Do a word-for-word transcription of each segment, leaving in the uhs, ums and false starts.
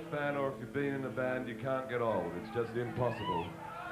fan or if you've been in a band, you can't get old. It's just impossible.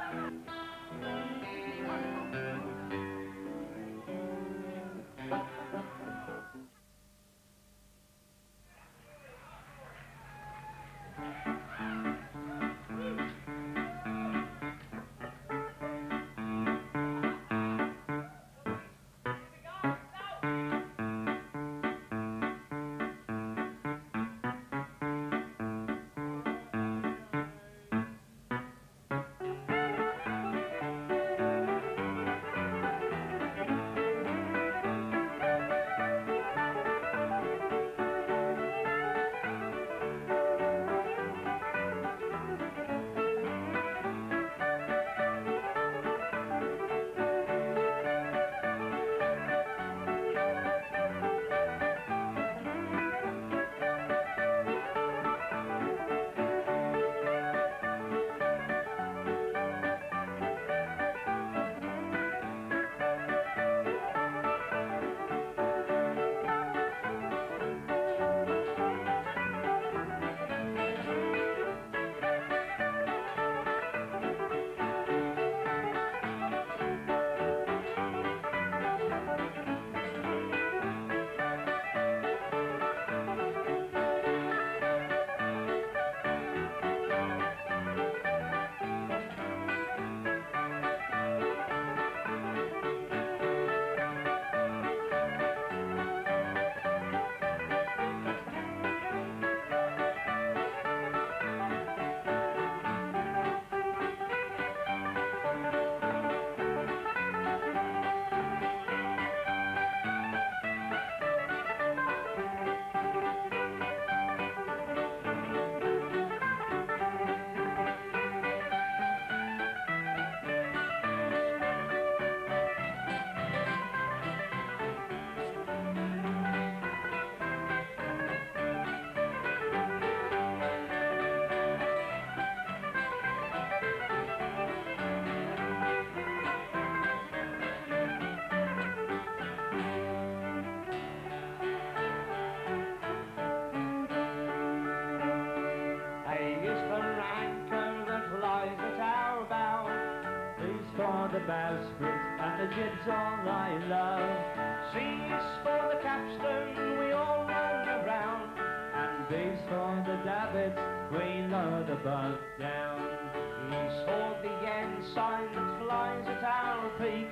And the jibs all I love. C's for the capstan, we all run around. And B's for the davits, we lower the boat down. E's for the ensign that flies at our peak.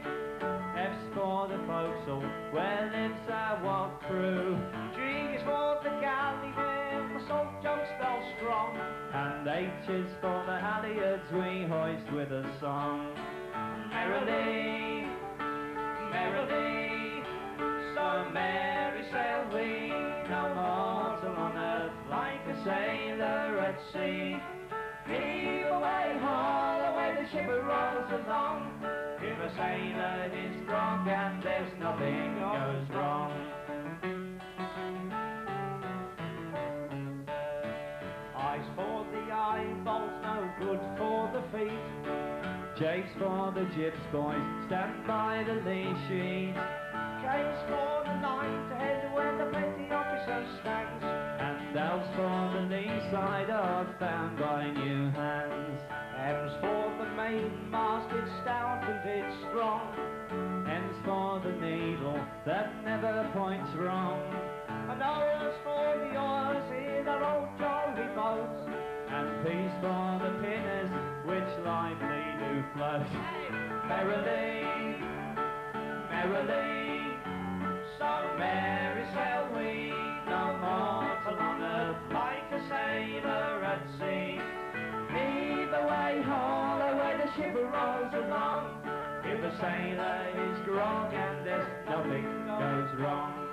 F's for the forecastle, where lives our walk crew. G is for the galley, where the salt jump spell strong. And H is for the halyards, we hoist with a song. Merrily, merrily, so merry sail we, no mortal on earth like a sailor at sea. Heave away, haul away, the ship rolls along. If a sailor is drunk and there's nothing goes wrong. I's for the eyeballs, no good for the feet. J's for the jibs, boys, stand by the lee sheet. K's for the line to head where the petty officer stands. And L's for the lee side of found by new hands. M's for the mainmast, it's stout and it's strong. N's for the needle that never points wrong. And O's for the oars in our old jolly boats. And P's for the pinners which lively do float. Merrily, merrily, so merry sail we, no mortal on earth like a sailor at sea. Heave away, haul away, the ship rolls along. If a sailor is grog and there's nothing goes wrong.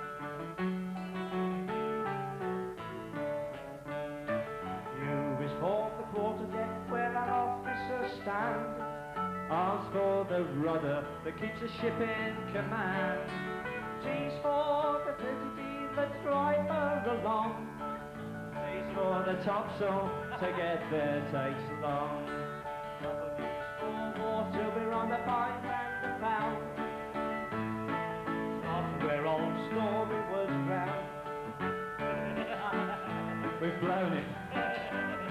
For the quarterdeck where our officers stand. R's for the rudder that keeps the ship in command. T's for the fidgety that drive her along. T's for the topsail to get there takes long. W's for water, we're on the pine and the pound. Not where old Stormy was drowned. We've blown it.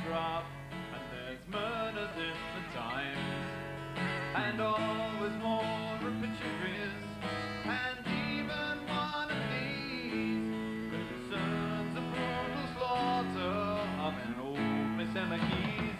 drop, and there's murders in the Times, and always more a picture is, and even one of these concerns the brutal slaughter of an old Miss Emma Keys.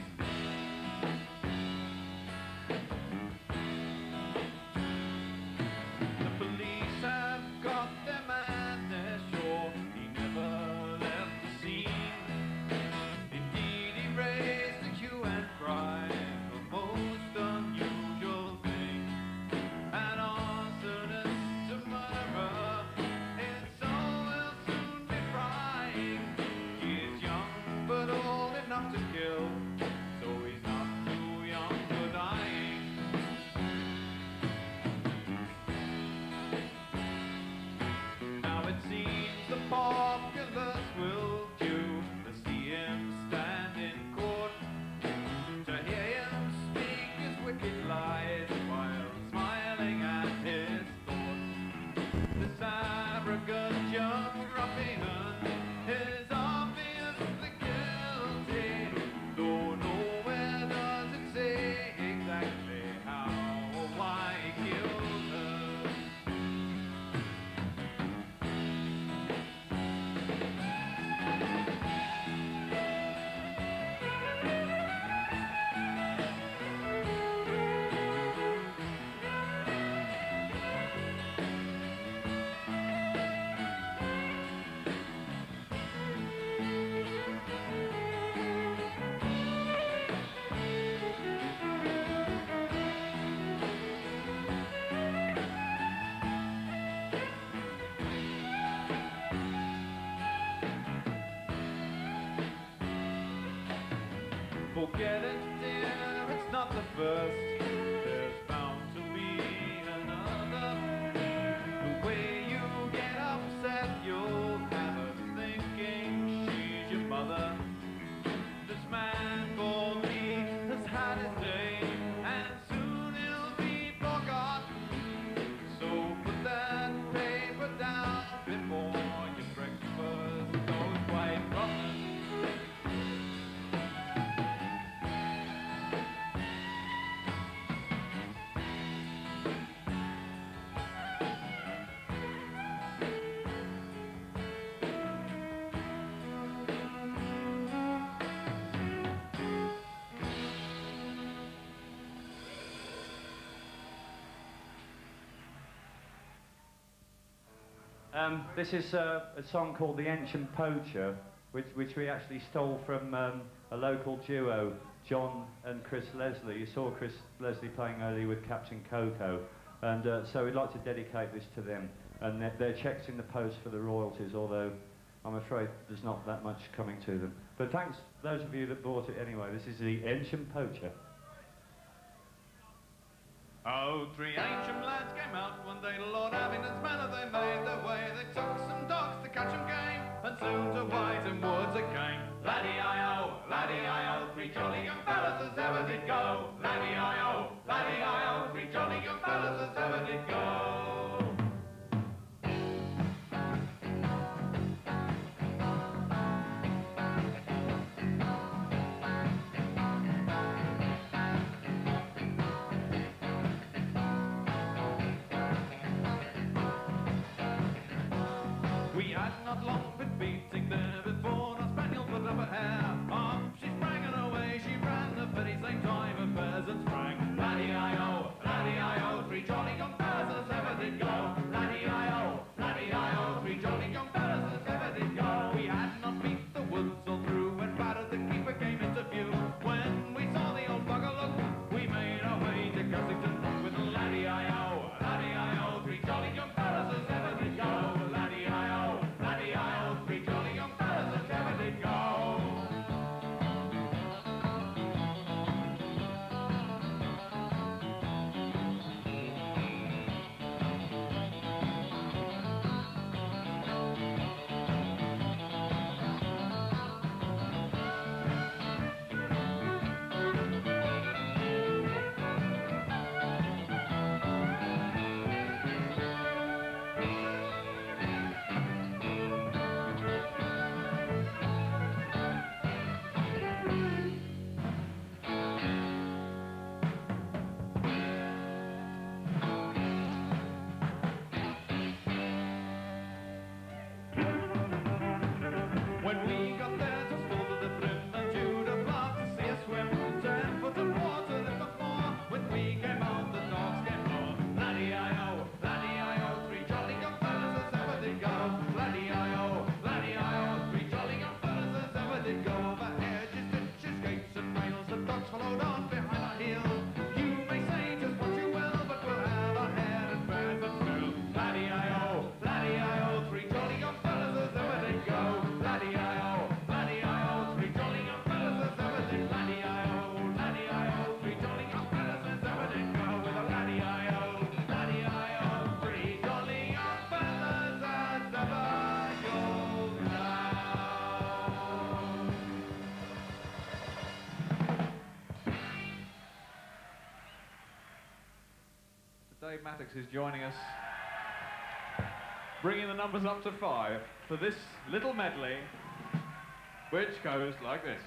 The police have got their man, they're sure he never left the scene. Indeed, he raised the hue and cry, the most unusual thing. An arsonist, a murderer, his soul will soon be frying. He is young, but old enough to kill, so he's not too young for dying. Now it seems the populace will queue to see him stand in court, to hear him speak his wicked lies while smiling at his thoughts. This arrogant young ruffian is obviously guilty, though nowhere does it say exactly how or why he killed her. Forget it, dear, it's not the first. There's bound to be another. The way you get upset, you'll have us thinking she's your mother. This man called me has had his day, and soon he'll be forgotten. So put that paper down before your breakfast goes quite rotten. Um, this is uh, a song called the Eynsham Poacher, which, which we actually stole from um, a local duo, John and Chris Leslie. You saw Chris Leslie playing earlier with Captain Coco, and uh, so we'd like to dedicate this to them. And they're, they're checked in the post for the royalties, although I'm afraid there's not that much coming to them. But thanks those of you that bought it anyway. This is the Eynsham Poacher. Oh, three ancient lads came out one day to Lord Abingdon's manor. They made their way, they took some dogs to catch 'em game, and soon to Whiten Woods it came. Laddie-I-O, laddie-I-O, three jolly young fellas as ever did go. Laddie-I-O, laddie-I-O, three jolly young fellas as ever did go. We had not long been beating there before our spaniel put up a hair. Dave Mattacks is joining us, bringing the numbers up to five for this little medley, which goes like this.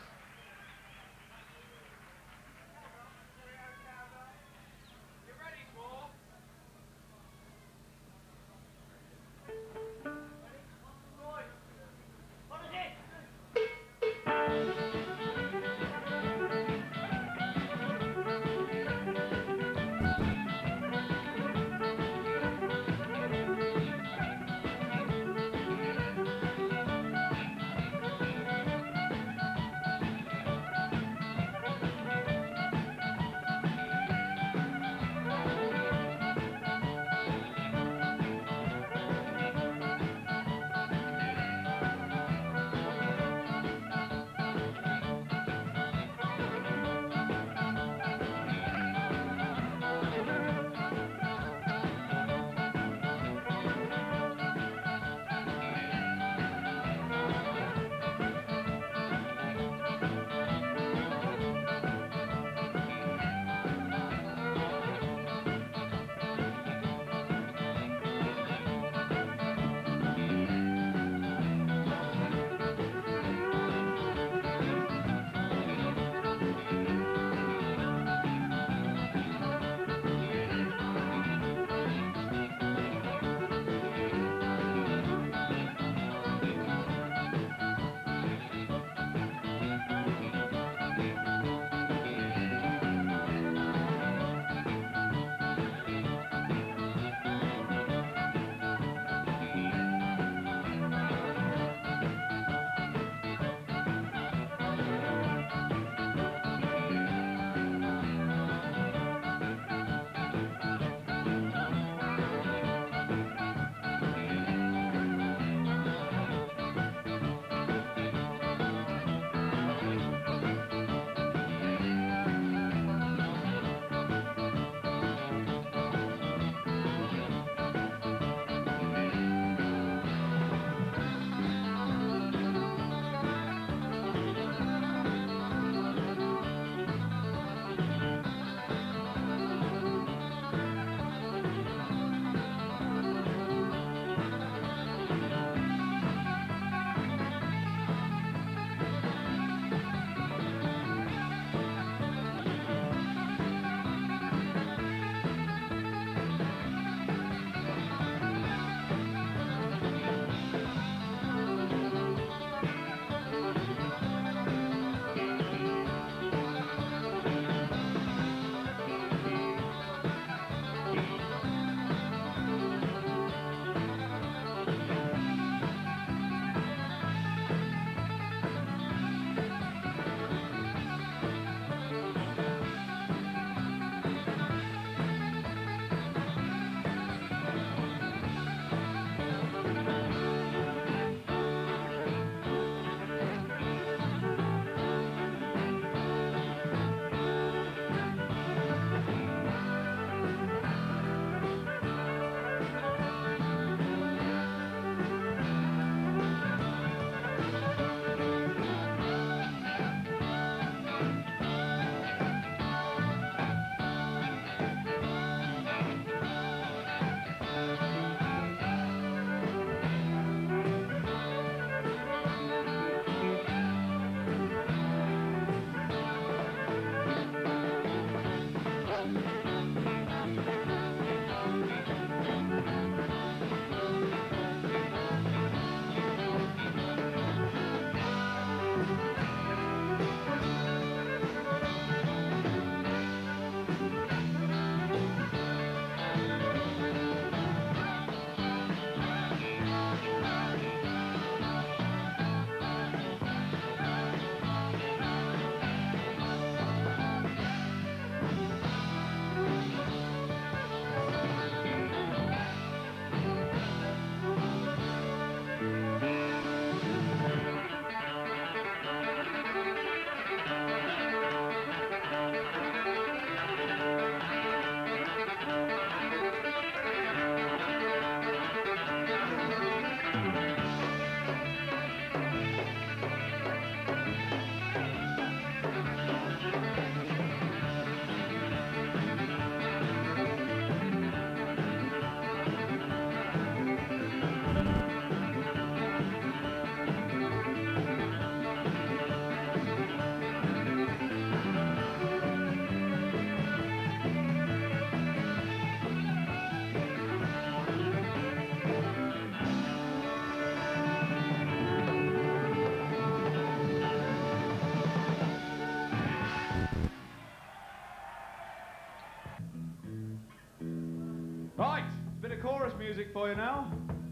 Right, bit of chorus music for you now.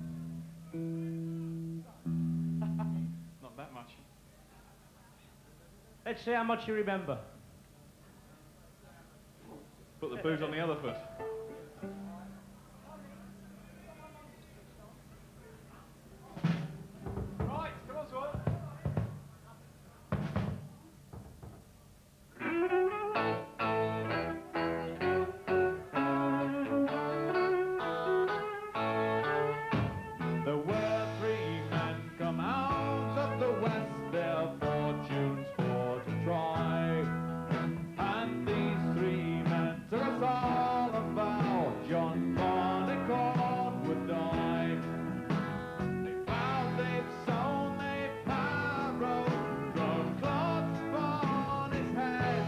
Not that much. Let's see how much you remember. Put the boot on the other foot. Right, come on, Swan. There were three men come out of the west, their fortunes for to try. And these three men took us all a vow, John Barleycorn would die. They vowed, they've sown, they've harrowed, grown clods upon his head,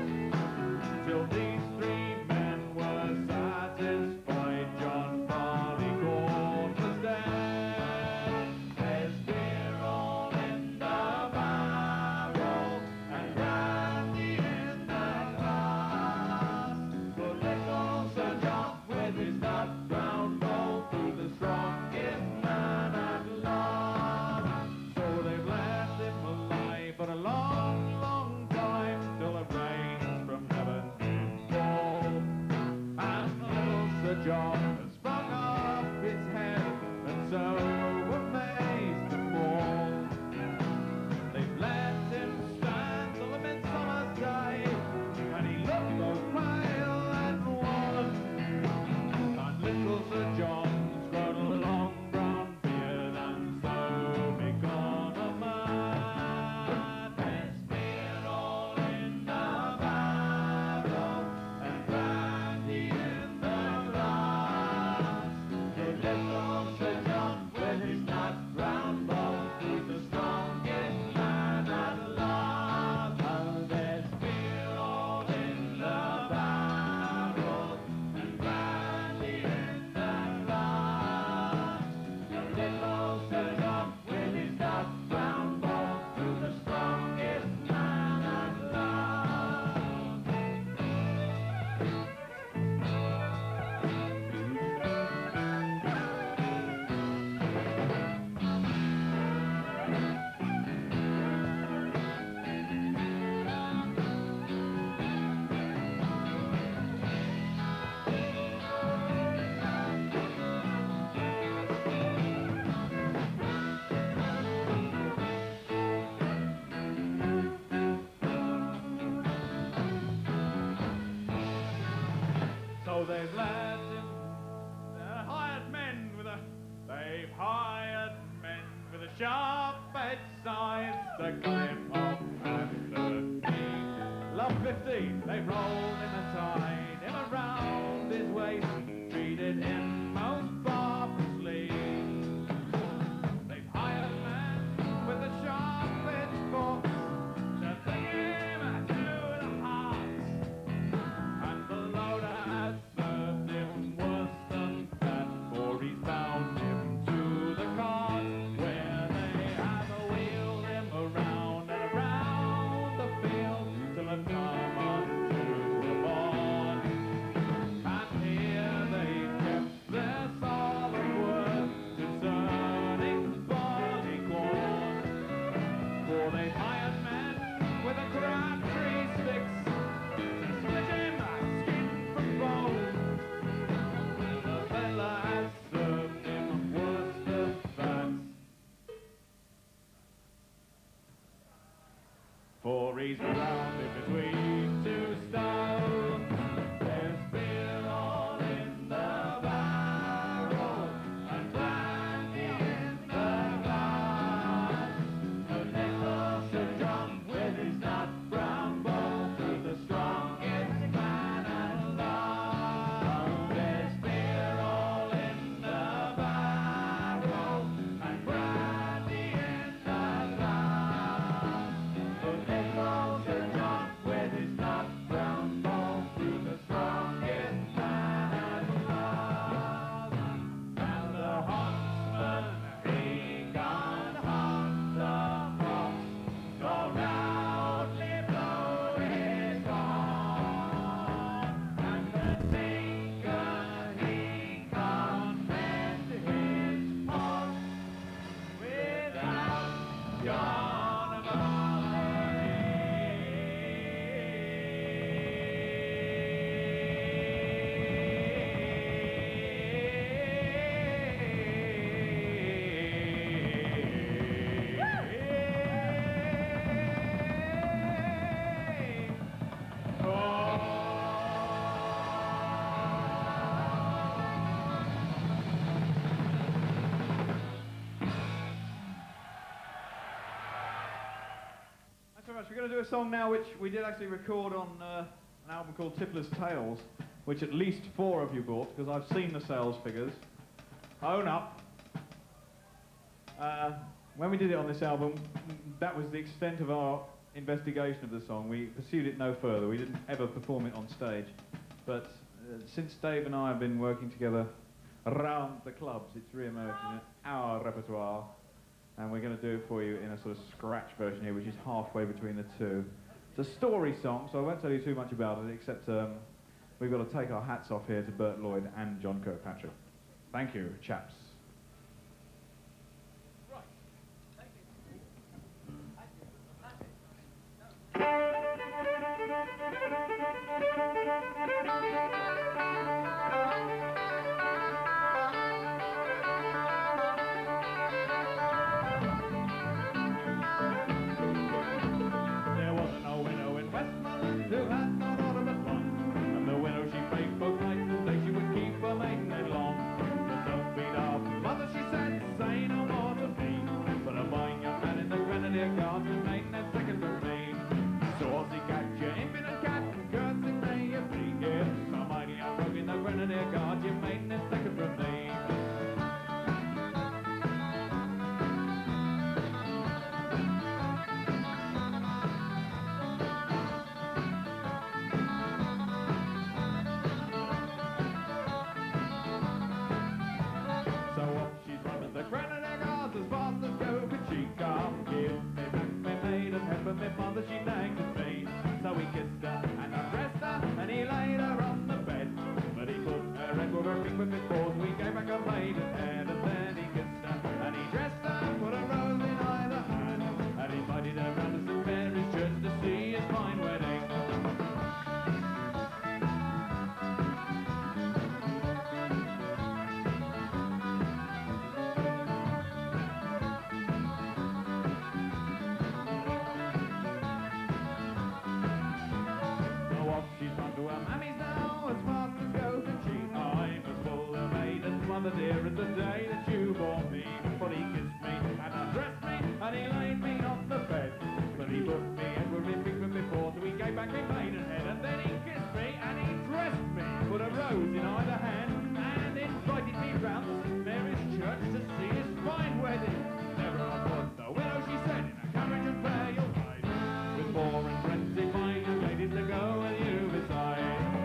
till these three men were satisfied, John Barleycorn was dead. There's beer all in the barrel, and brandy in the glass, but little Sir John with his nut brown rolled through the strongest man at last. So they've left him alive for a long, long time, till a rain from heaven did fall, and little Sir John has sprung off his head, and so amazed to fall. They've let him stand till the midsummer's day, and he looked both pale and wan. And little Sir John's grown a long brown beard, and so begun a man. There's beer all in the barrel, and brandy in the glass, till little Sir John with his nut brown rolled through the strongest man at last. Oh, there's beer all in the barrel, and brandy in the glass, till little Sir John with his nut brown rolled through the strongest man at last. So they've let him, they're hired men with a, they've hired men with a sharp edged scythe to cut him off at the knee. Love fifteen, they've rolled him and tied him around his waist, treated him most barbarously. They've hired men with a sharp edged fork to take him to the heart, and the loader has served him worse than that, for he's bound him to the cart, where they have wheeled him around and around the field, till they've come unto the barn much. We're going to do a song now which we did actually record on uh, an album called Tippler's Tales, which at least four of you bought, because I've seen the sales figures. Own up. Uh, when we did it on this album, that was the extent of our investigation of the song. We pursued it no further. We didn't ever perform it on stage. But uh, since Dave and I have been working together around the clubs, it's re-emerged in our repertoire. And we're going to do it for you in a sort of scratch version here, which is halfway between the two. It's a story song, so I won't tell you too much about it, except um, we've got to take our hats off here to Bert Lloyd and John Kirkpatrick. Thank you, chaps. Right. Thank There wasn't no widow in Westmorland who had no daughter but one, and the widow she prayed both night and day she would keep her maiden head long. But don't beat our mother, she said, say no more to me, but a fine young man in the Grenadier Guards and maiden head second from me. Saucy cat, you impudent cat, and cursing may you be here. So mighty young rogue in the Grenadier Guards, you maiden head second from me. So up she's running the Grenadier Guards as fast as go could she come. Give me back me maiden head, but me mother she nagged at me. So he kissed her and undressed her and he laid her on the bed. But he put her head with her ring with his paws, we gave back her maiden head, and then he kissed her and he dressed her, put a rose in either hand, and invited her round to Saint Mary's Church to see his fine wedding. She's run to her mammy's now, as fast as go can she. I'm as full of maiden's mother dear as the day that you bore me. But he kissed me and undressed me and he laid me on the bed. But he put me every finger before, so he gave back me maidenhead, and then he kissed me and he dressed me, put a rose in either hand, and invited me round to Saint Mary's Church to see his fine wedding. Never on was the widow, she said, in a carriage and pair you'll ride, with four and twenty fine young ladies to go with you beside.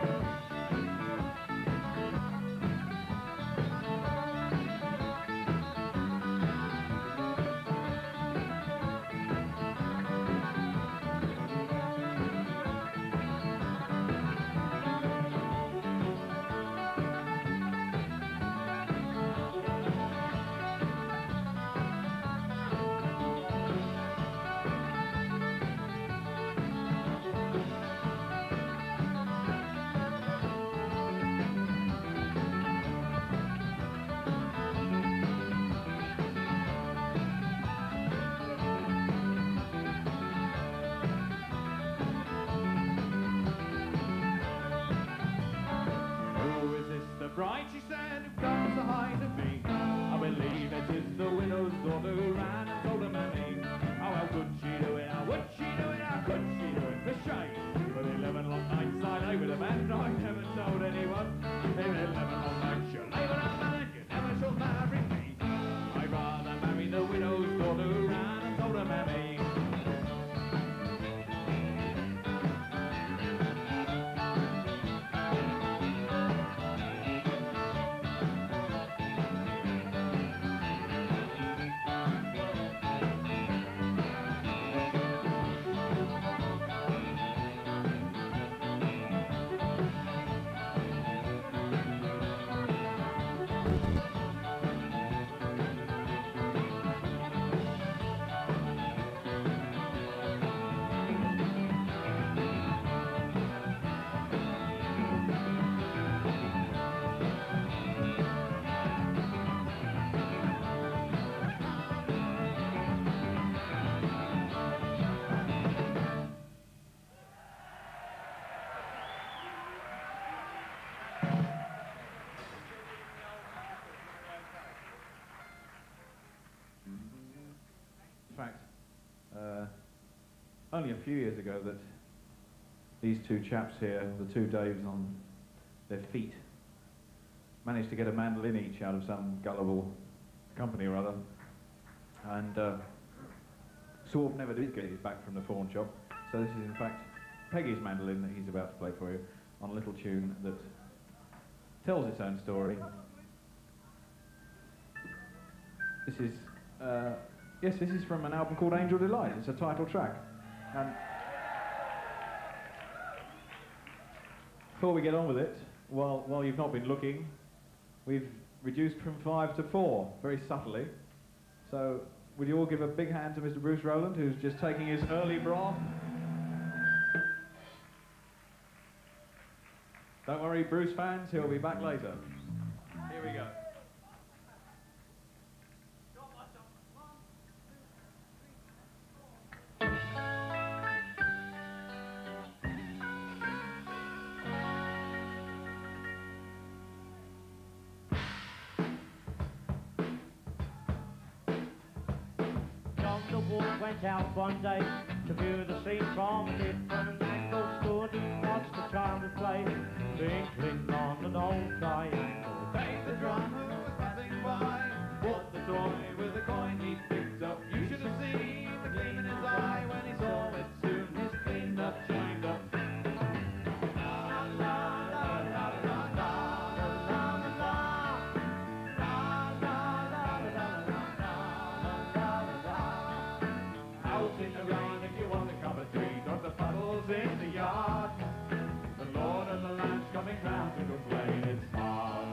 Bride, she said, who comes to hide to me. I believe it is the widow's daughter who ran and told her mammy. Oh, how could she do it? How would she do it? How could she do it? For shame. But eleven long nights I lay with a man, and I never told anyone. In eleven long nights you lay with a man, and you never shall marry me. I'd rather marry the widow's daughter who ran and told her mammy. only a few years ago that these two chaps here, the two Daves on their feet, managed to get a mandolin each out of some gullible company or other. And uh, Swarb never did get his back from the pawn shop, so this is in fact Peggy's mandolin that he's about to play for you on a little tune that tells its own story. This is, uh, yes, this is from an album called Angel Delight. It's a title track. And before we get on with it, while, while you've not been looking, we've reduced from five to four, very subtly. So, would you all give a big hand to Mister Bruce Rowland, who's just taking his early broth? Don't worry, Bruce fans, he'll be back later. Here we go. Went out one day to view the scene from a different angle. Stood and watched the child at play, twinkling on an old triangle. Dave the drummer was passing by, bought the toy with a coin he picked up. You should have seen the gleam in his eye when he saw it. Soon his cleaned up shined up. La la la la la la la la la. Around if you want a cup of tea, got the puddles in the yard. The Lord of the Land's coming round to complain it's hard.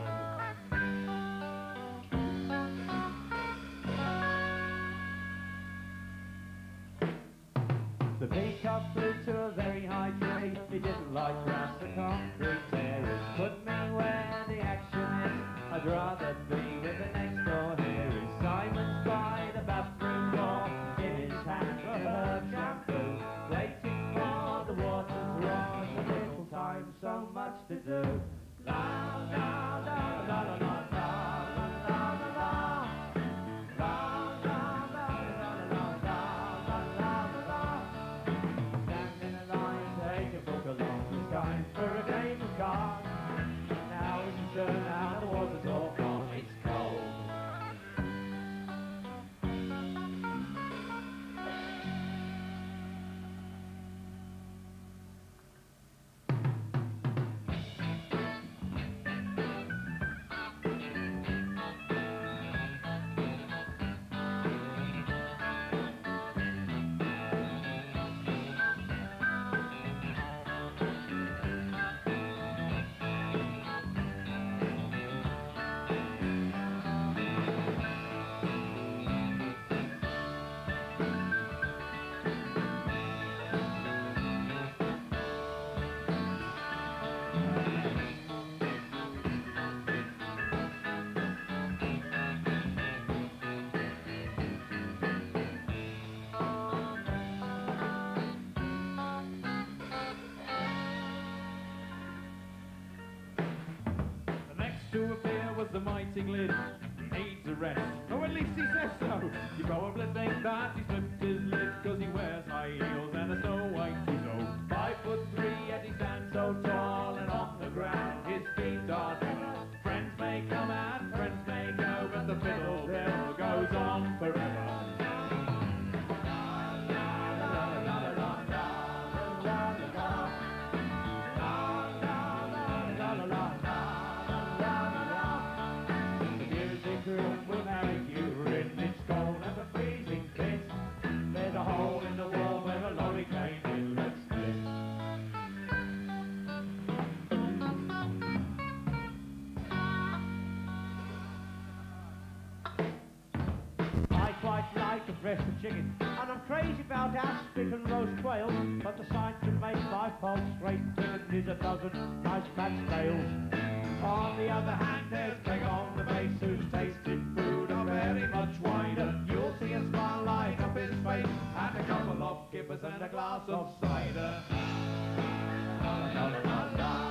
The peacock flew to a very high tree. He didn't like grass or concrete terrace. Put me where the action is. I'd rather be with the next door here. Is Simon's by the bathroom door, in his hand a herb shampoo, waiting for the water's roar. A little time, so much to do. La la la la la la la la la la. La la la la la la la la. Stand in a line, take a book along. It's time for a game of cards. Now it's your turn, now the water's all gone. It's cold. To appear was the mighty lid. Needs a rest. Oh, at least he says so. You probably think that he slipped his lid because he wears high heels and a snow white so five foot three, yet he stands so tall, and on the ground his feet are never. Friends may come and friends may go, but the fiddle bill goes on forever. Breast of chicken, and I'm crazy about aspic and roast quail, but the sign to make my pulse straight chicken is a dozen nice fat scales. On the other hand, there's Pegg on the bass, who's tasted food are very much wider. You'll see a smile light up his face, and a couple of kippers and a glass of cider. La, la, la, la, la.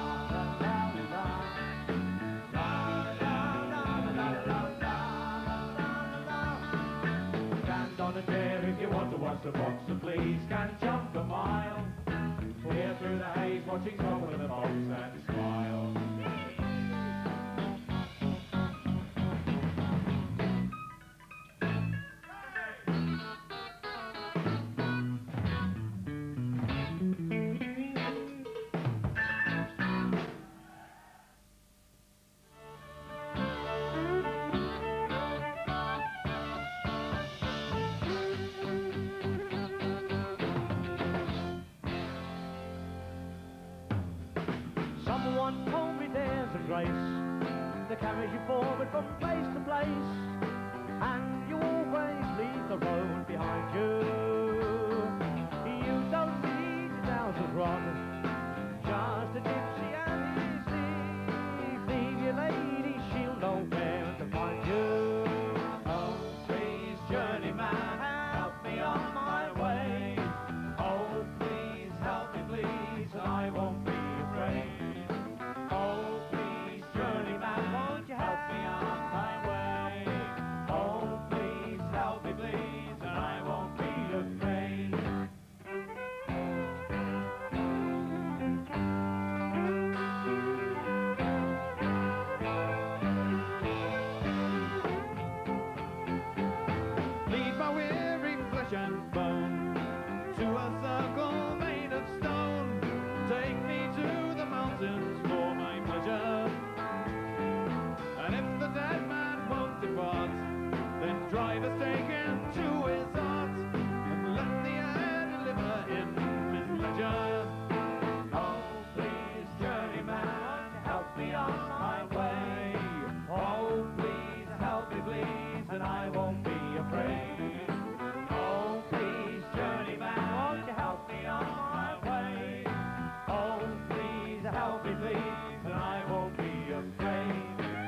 On a chair if you want to watch the boxer, please. Can jump smile. Peer through the haze, watching top of the box and smile. Someone told me there's a grace that carries you forward from place to place, and you always leave the road behind you. You don't need a thousand run, just a gypsy and his thief. Leave your lady, she'll know where to find you. Oh, please, journeyman, help me on my way. Oh, please, help me, please, and I won't be afraid. Oh, please, journeyman, won't you help me on my way? Oh, please, help me, please, and I won't be afraid. Lead my weary flesh and bone to a circle made of stone. Take me to the mountains for my pleasure. And if the dead man won't depart, then drive a stake into his heart, and let the air deliver him his leisure. Oh, please, journeyman, won't you help me on my way? Oh, please, help me, please, and I won't be afraid. Oh, please, journeyman, won't you help me on my way? Oh, please, help me, please, and I won't be afraid.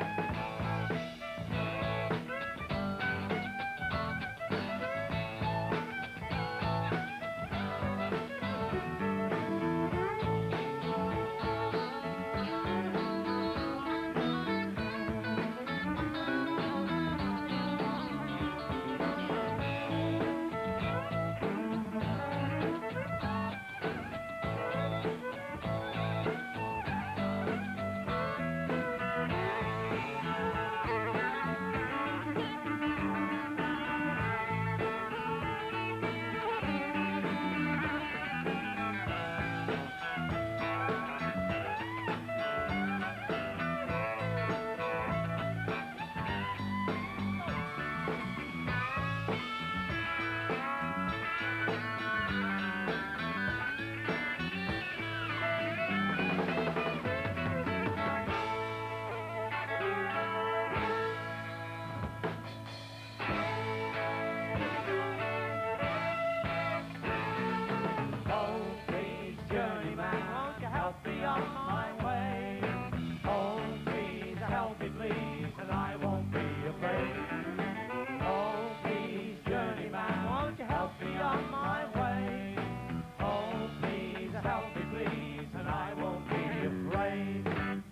Oh, please, journeyman, won't you help me on my way? Oh, please, help me, please, and I won't be afraid. Oh, please, journeyman, won't you help me on my way? Oh, please, help me, please, and I won't be afraid.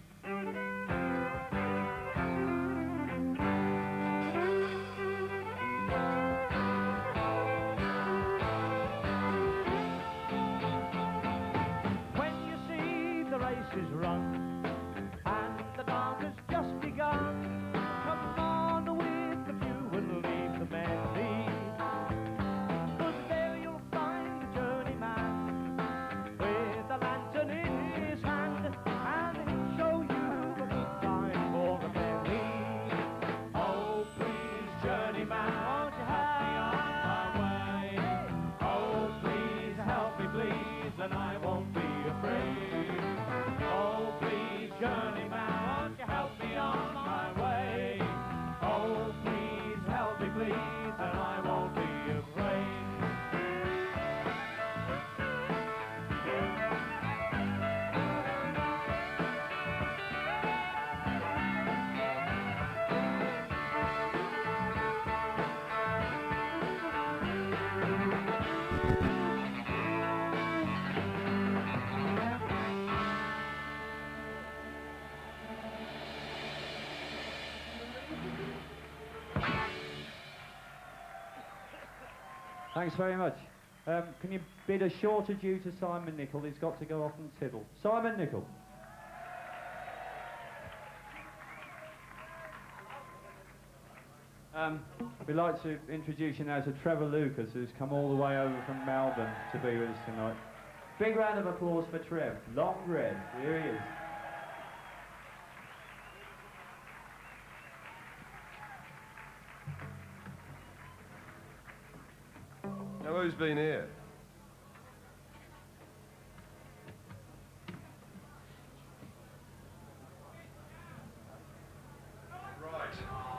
When you see the races run and the dark has just begun, come on with the few and leave the men lead. 'Cause there you'll find the journeyman with a lantern in his hand, and he'll show you a good time for a merry. Oh, please, journeyman, won't you help me on my way? Oh, please, help me, please, and I won't be afraid. Oh, please, journeyman, won't you help me on my way? Oh, please, help me, please, and I won't be afraid. Thanks very much. Um, can you bid a short adieu to Simon Nicol? He's got to go off and tiddle. Simon Nicol. Um, we'd like to introduce you now to Trevor Lucas, who's come all the way over from Melbourne to be with us tonight. Big round of applause for Trev. Long red. Here he is. Now, who's been here? Right.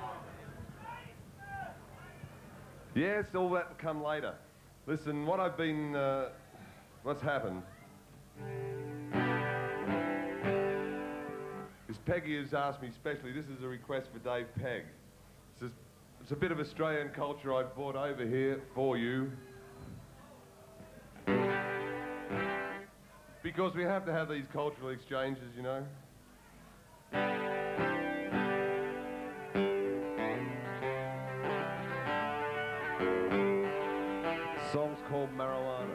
Yes, all that will come later. Listen, what I've been, uh, what's happened is Peggy has asked me specially, this is a request for Dave Pegg. It's a, it's a bit of Australian culture I've brought over here for you. Because we have to have these cultural exchanges, you know. The song's called Marijuana.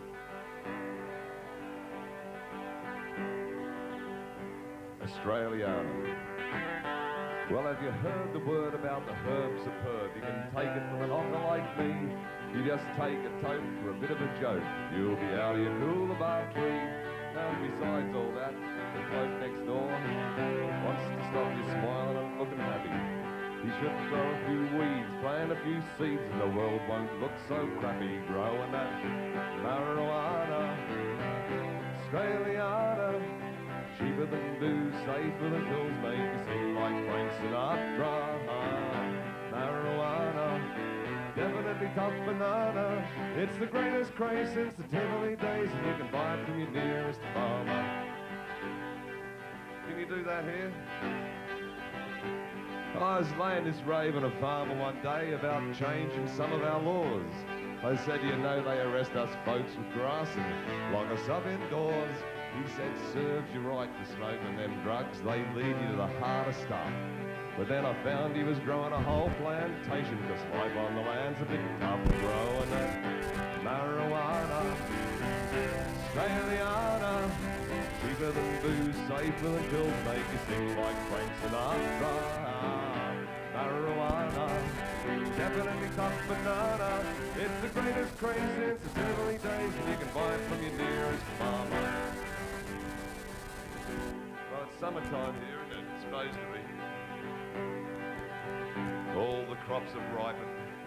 Australiana. Well, have you heard the word about the herb superb? You can take it from an otter like me. You just take a toke for a bit of a joke. You'll be out of your coolabah tree. And besides all that, the bloke next door wants to stop you smiling and looking happy. He should throw a few weeds, plant a few seeds, and the world won't look so crappy. Growing that marijuana, Australiana. Cheaper than booze, safer than pills, make you sing like Frank Sinatra. Marijuana, definitely tough banana. It's the greatest craze since the Tivoli days, and you can buy it from your nearest farmer. Can you do that here? I was laying this rave on a farmer one day about changing some of our laws. I said, you know, they arrest us folks with grass and lock us up indoors. He said, serves you right for smoking them drugs, they lead you to the hardest stuff. But then I found he was growing a whole plantation, because life on the land's a bit tough. Growing that marijuana, Australiana, cheaper than booze, safer than pills, make you sing like Frank Sinatra. Marijuana, definitely tough banana. It's the greatest craze since the early days, and you can buy it from your nearest farmer. Well, it's summertime here, isn't it? It's supposed to be. All the crops have ripened.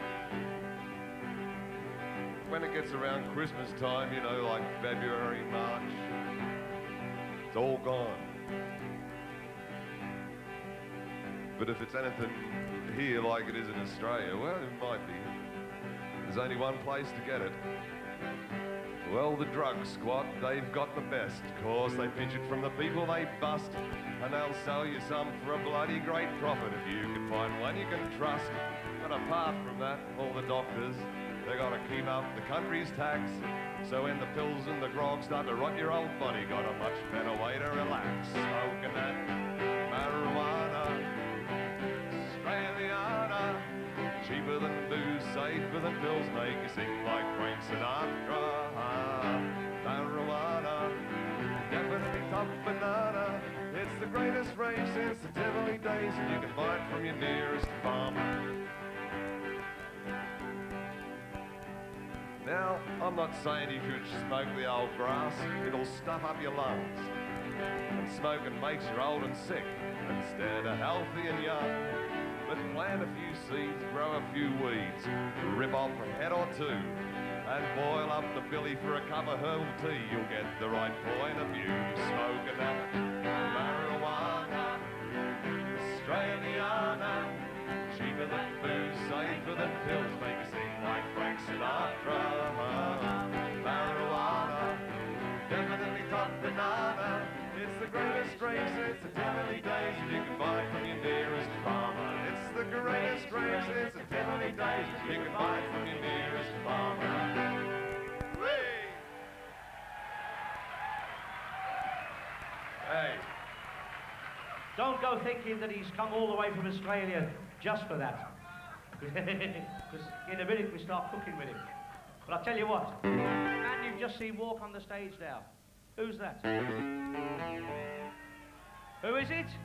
When it gets around Christmas time, you know, like February, March, it's all gone. But if it's anything here like it is in Australia, well, it might be. There's only one place to get it. Well, the drug squad, they've got the best. Of course, they pinch it from the people they bust, and they'll sell you some for a bloody great profit if you can find one you can trust. But apart from that, all the doctors, they got to keep up the country's tax. So when the pills and the grog start to rot your old body, got a much better way to relax. Smoking that marijuana, Australiana, cheaper than booze, safer than pills, make you sing like Frank Sinatra. Marijuana, definitely tough banana. It's the greatest rage since the Tivoli days, and you can buy it from your nearest farmer. Now, I'm not saying you should smoke the old grass. It'll stuff up your lungs. And smoking makes you old and sick instead of healthy and young. But plant a few seeds, grow a few weeds, rip off a head or two, and boil up the billy for a cup of herbal tea. You'll get the right point of view. Smoking that marijuana, Australiana, cheaper than booze, safer than pills, make you sing like Frank Sinatra. Marijuana, definitely top banana. It's the greatest race since the Tivoli days, and you can buy it from your nearest farmer. It's the greatest race since the Tivoli days, you can buy it from your nearest farmer. Whee! Hey. Don't go thinking that he's come all the way from Australia just for that. Because in a minute we start cooking with him. But I'll tell you what, the man you've just seen walk on the stage now, who's that? Who is it?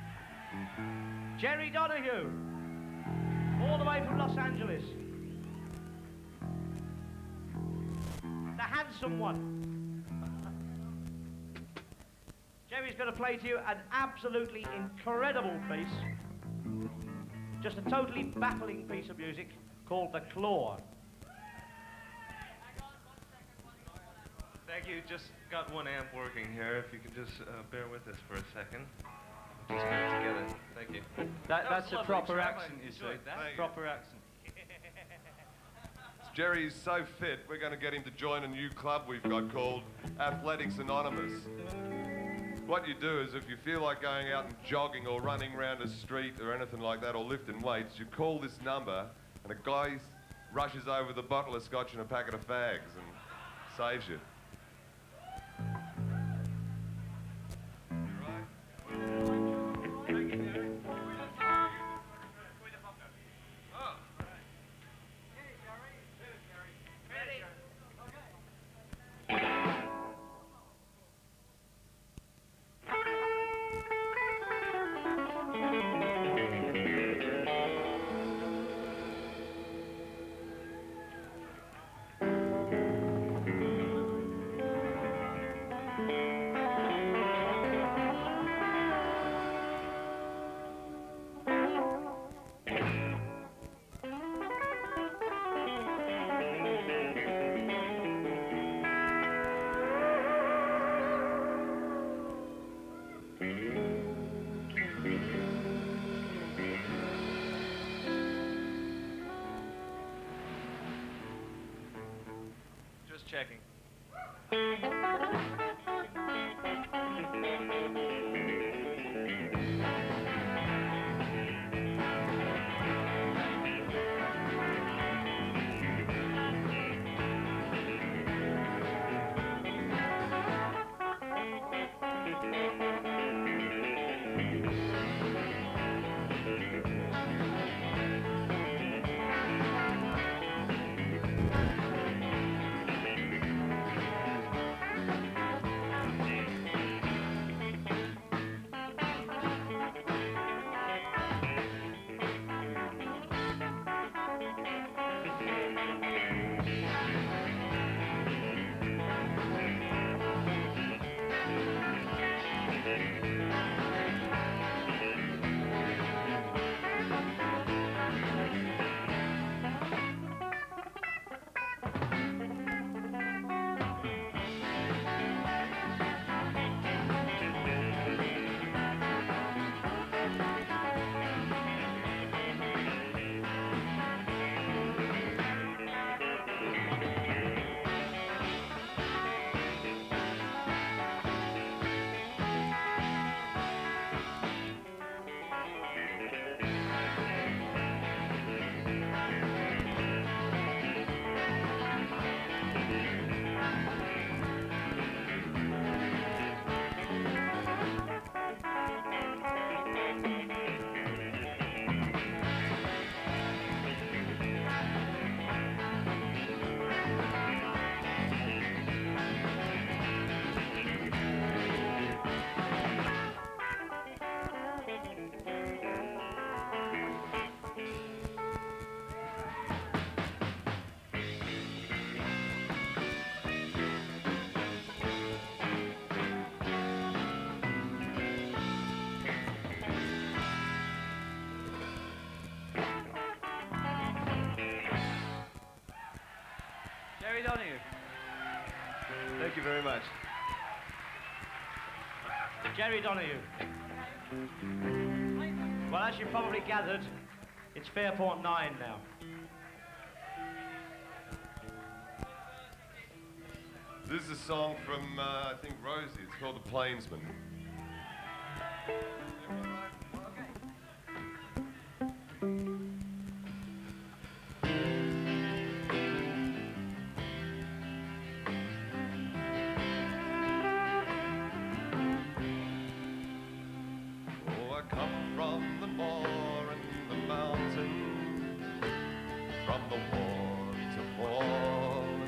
Jerry Donahue, all the way from Los Angeles. The handsome one. Jerry's going to play to you an absolutely incredible piece, just a totally baffling piece of music called The Claw. Thank you. Just got one amp working here. If you could just uh, bear with us for a second. Just get it together. Thank you. That, that's a lovely, proper Trevor. accent, you see. That. Proper accent. Jerry's so fit, we're going to get him to join a new club we've got called Athletics Anonymous. What you do is if you feel like going out and jogging or running around a street or anything like that or lifting weights, you call this number and a guy rushes over with a bottle of scotch and a packet of fags and saves you. Checking. Jerry Donahue. Thank you very much. Jerry Donahue. Well, as you probably gathered, it's Fairport Nine now. This is a song from, uh, I think, Rosie. It's called The Plainsman. Oh, I come from the moor and the mountain, from the waterfall.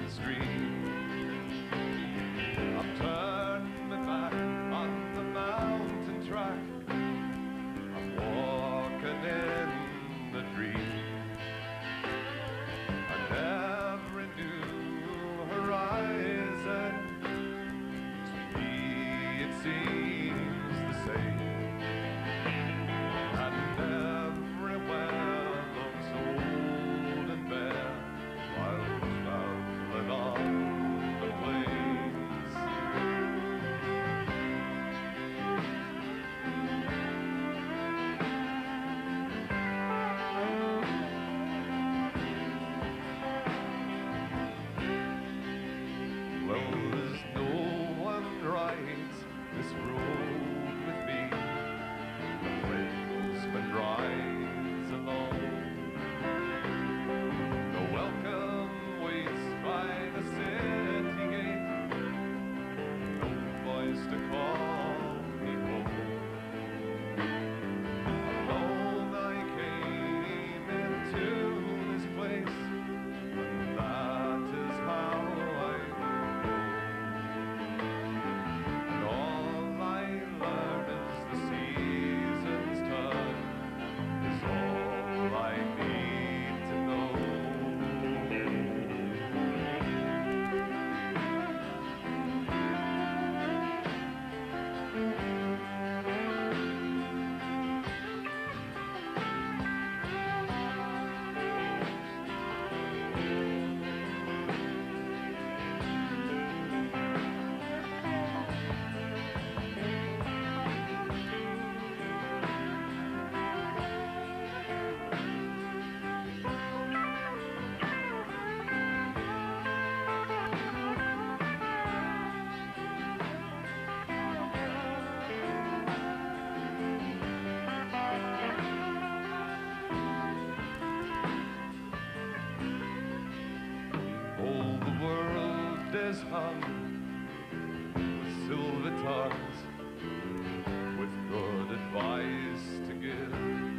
chairs hung with silver tongues, with good advice to give.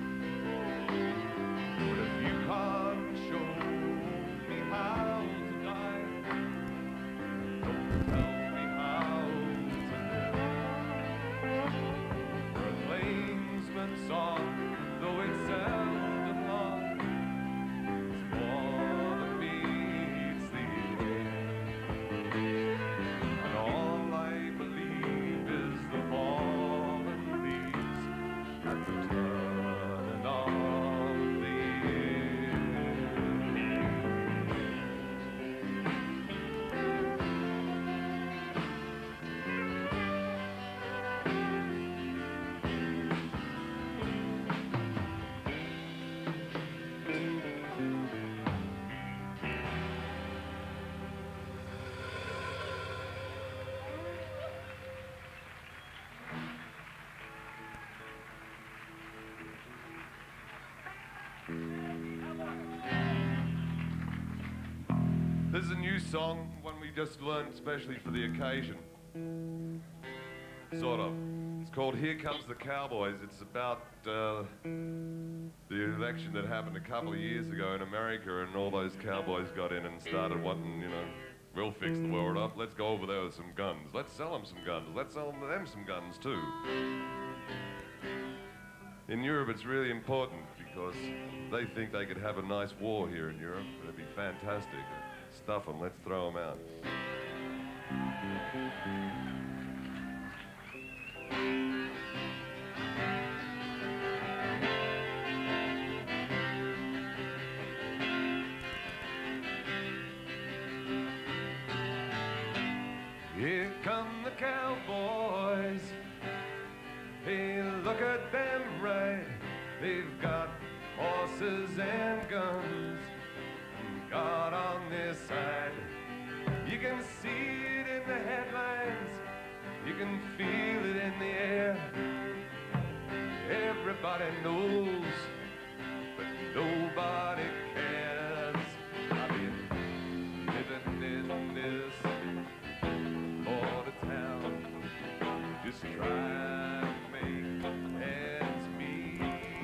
But if you can't show me how to die, don't tell me how to live. For a Plainsman song, though it sounded long, it's more than meets the ear. And all I believe is the fallen leaves at the turning of the This is a new song, one we just learned especially for the occasion. Sort of. It's called Here Comes the Cowboys. It's about uh, the election that happened a couple of years ago in America, and all those cowboys got in and started wanting, you know, we'll fix the world up. Let's go over there with some guns. Let's sell them some guns. Let's sell them some guns too. In Europe, it's really important because they think they could have a nice war here in Europe. It'd be fantastic. Stuff them, let's throw them out. Here come the cowboys. Hey, look at them ride. They've got horses and guns. God on this side, you can see it in the headlines, you can feel it in the air. Everybody knows, but nobody cares. I've been living in this part of town, just trying to make ends meet.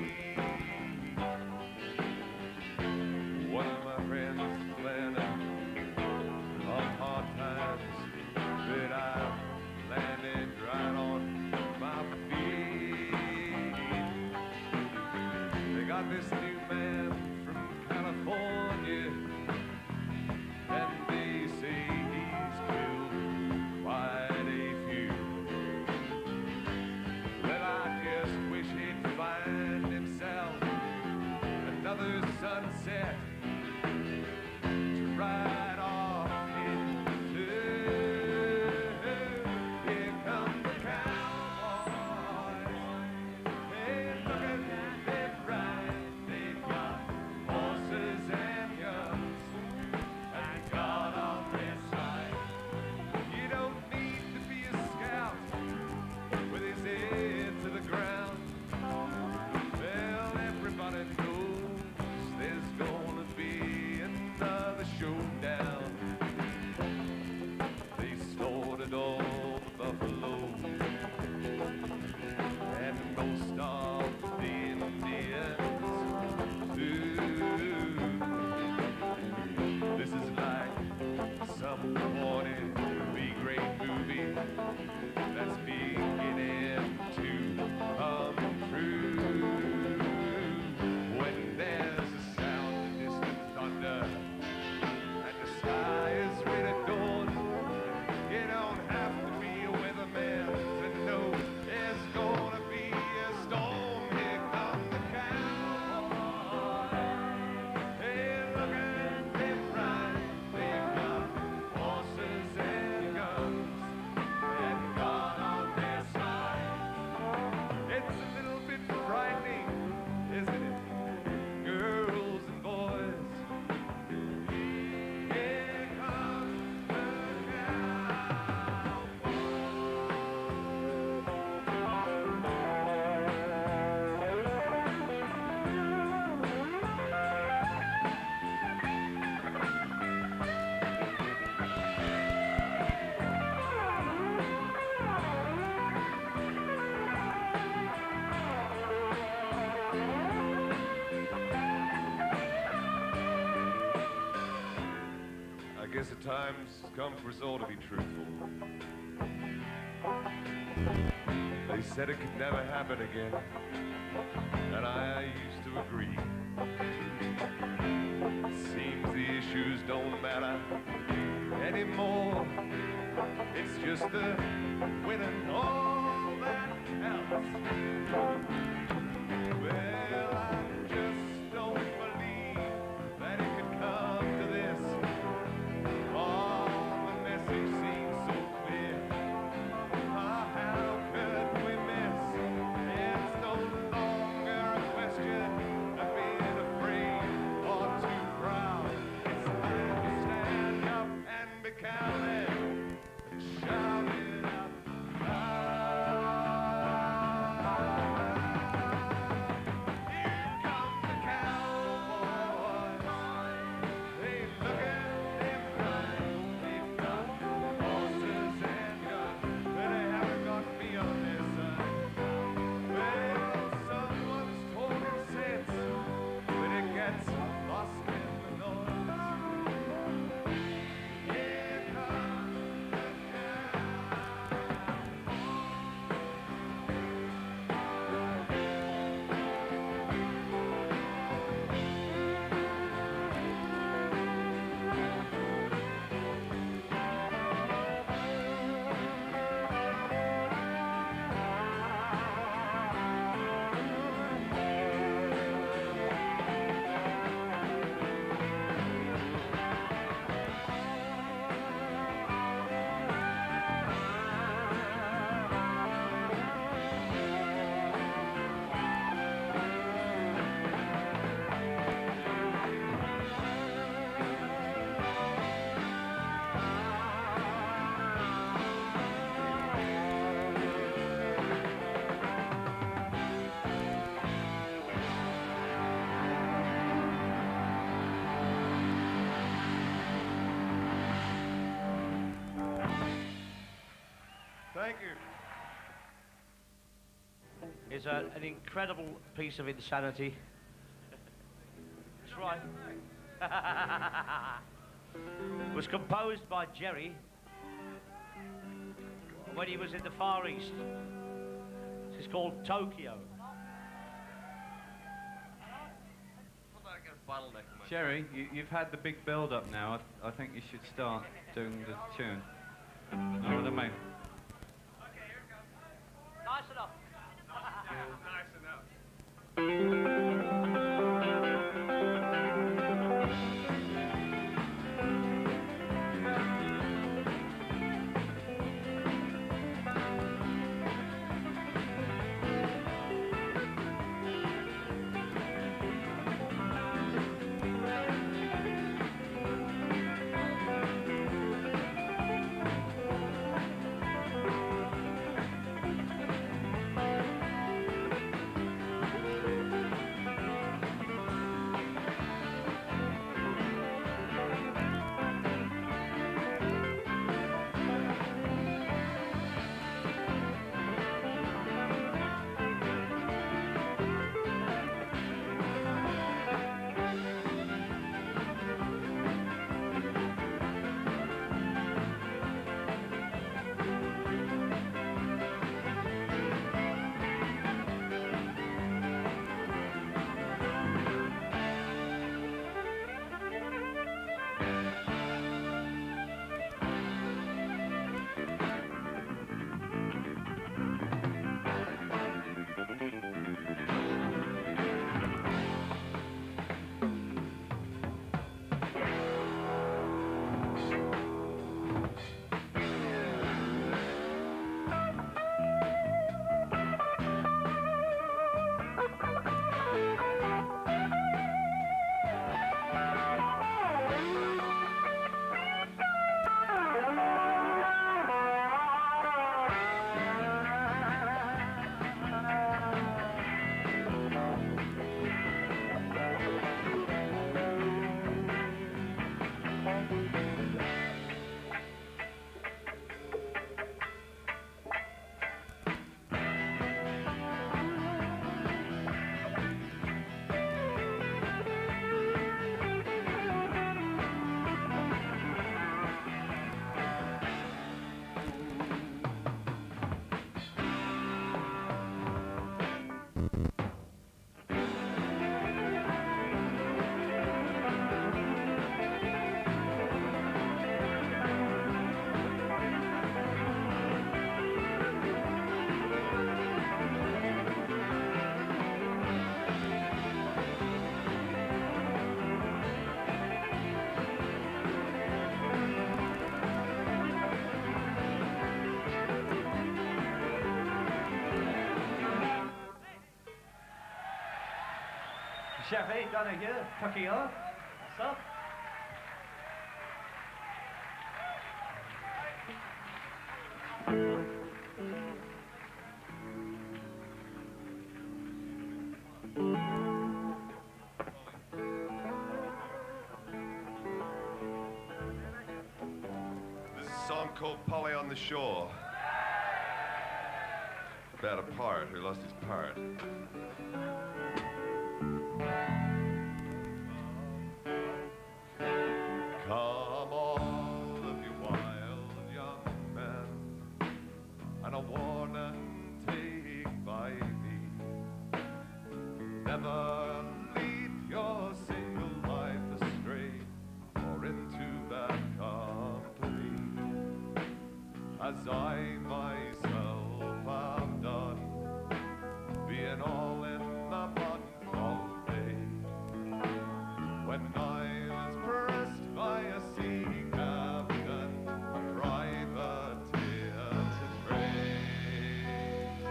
One of my friends planning on hard times, but I landed right on my feet. They got this new man from California, and they say he's killed quite a few. Well, I just wish he'd find himself another sunset to ride off into. Here come the cowboys. Hey, look at them ride. They've guess the time's come for us all to be truthful. They said it could never happen again, and I used to agree. Seems the issues don't matter anymore. It's just the winning all that counts. Well, I just don't believe that it could come to this. Oh, the message seems so clear. Oh, how could we miss? It's no longer a question of being afraid or too proud. It's time to stand up and be counted and shout it out loud. Here comes the cowboys. They look at them ride. They've got horses and guns, but they haven't got me on their side. Well, someone's talking sense, but it gets lost in the noise. Here comes the Thank you. Is a, an incredible piece of insanity. That's right. It was composed by Jerry when he was in the Far East. It's called Tokyo. Jerry, you, you've had the big build-up now. I, th I think you should start doing the tune. Know what I mean? Nice enough. Nice enough. Thank Chevy, Donahue, Tucky O. What's up? This is a song called Polly on the Shore. About a pirate who lost his part. Come all of you wild young men, and a warning take by me. Never lead your single life astray, or into bad company, as I myself have done, being all in the month of May. When I was pressed by a sea captain, a privateer to trade,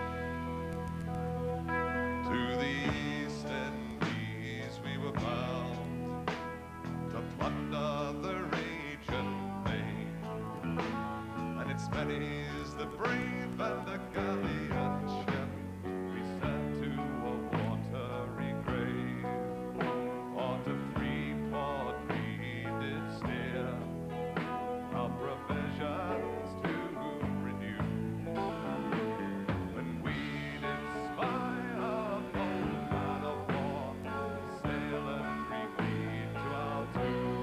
to the East Indies we were bound, to plunder the raging main, and it's many's the brave and the galleon ship we sent to a watery grave, or to Freeport we did steer, our provisions to renew, when we did spy upon man of war, sail every fleet to our tomb.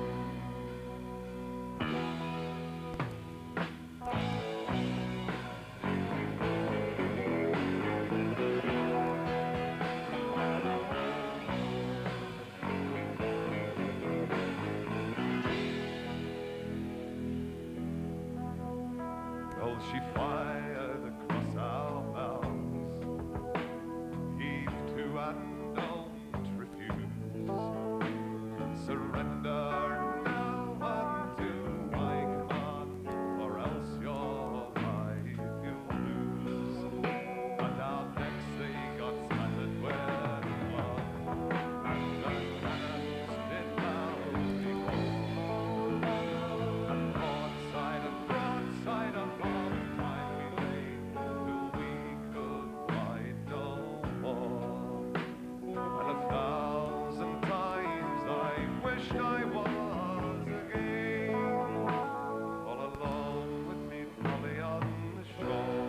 Well, she fired across our bows, heave to and don't refuse, surrender now unto my command, or else your life you'll lose. And our necks they got splattered with blood, and the cannons did loudly roar, and broadside and broadside upon time we lay, till we could fight no more. And a thousand times I wished I was again, all alone with me Polly on the shore.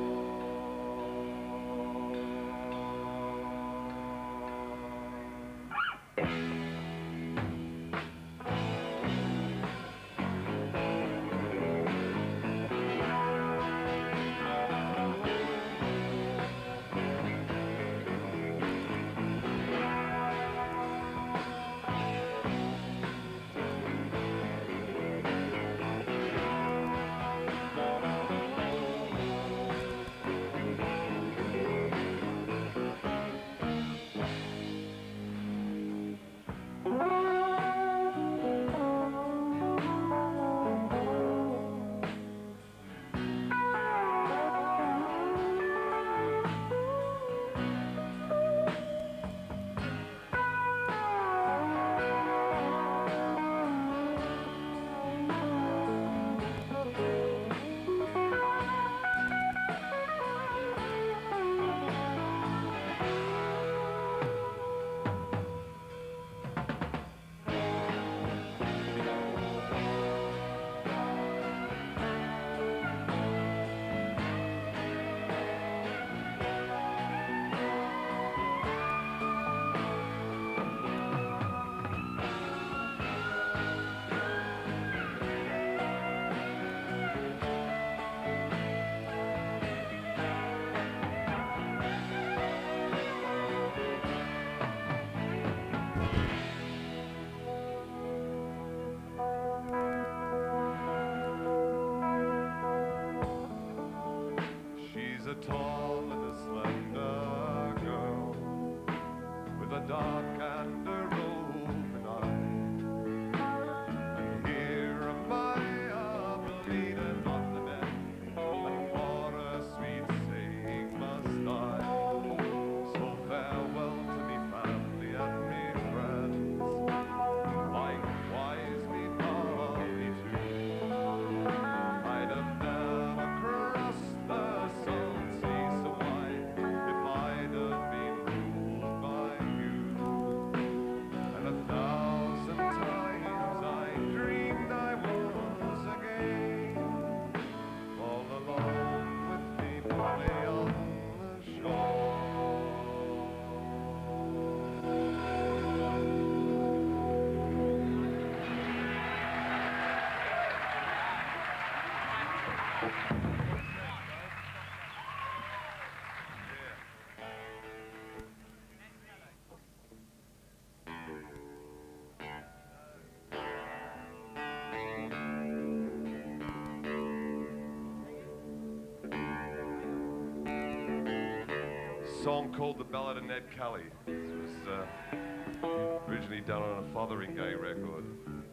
She's a tall and a slender girl, with a dark and a roving eye. And here am I, a bleeding on the neck, and for a sweet saying must I. So farewell to me family and me song called The Ballad of Ned Kelly. This was uh, originally done on a Fotheringay record.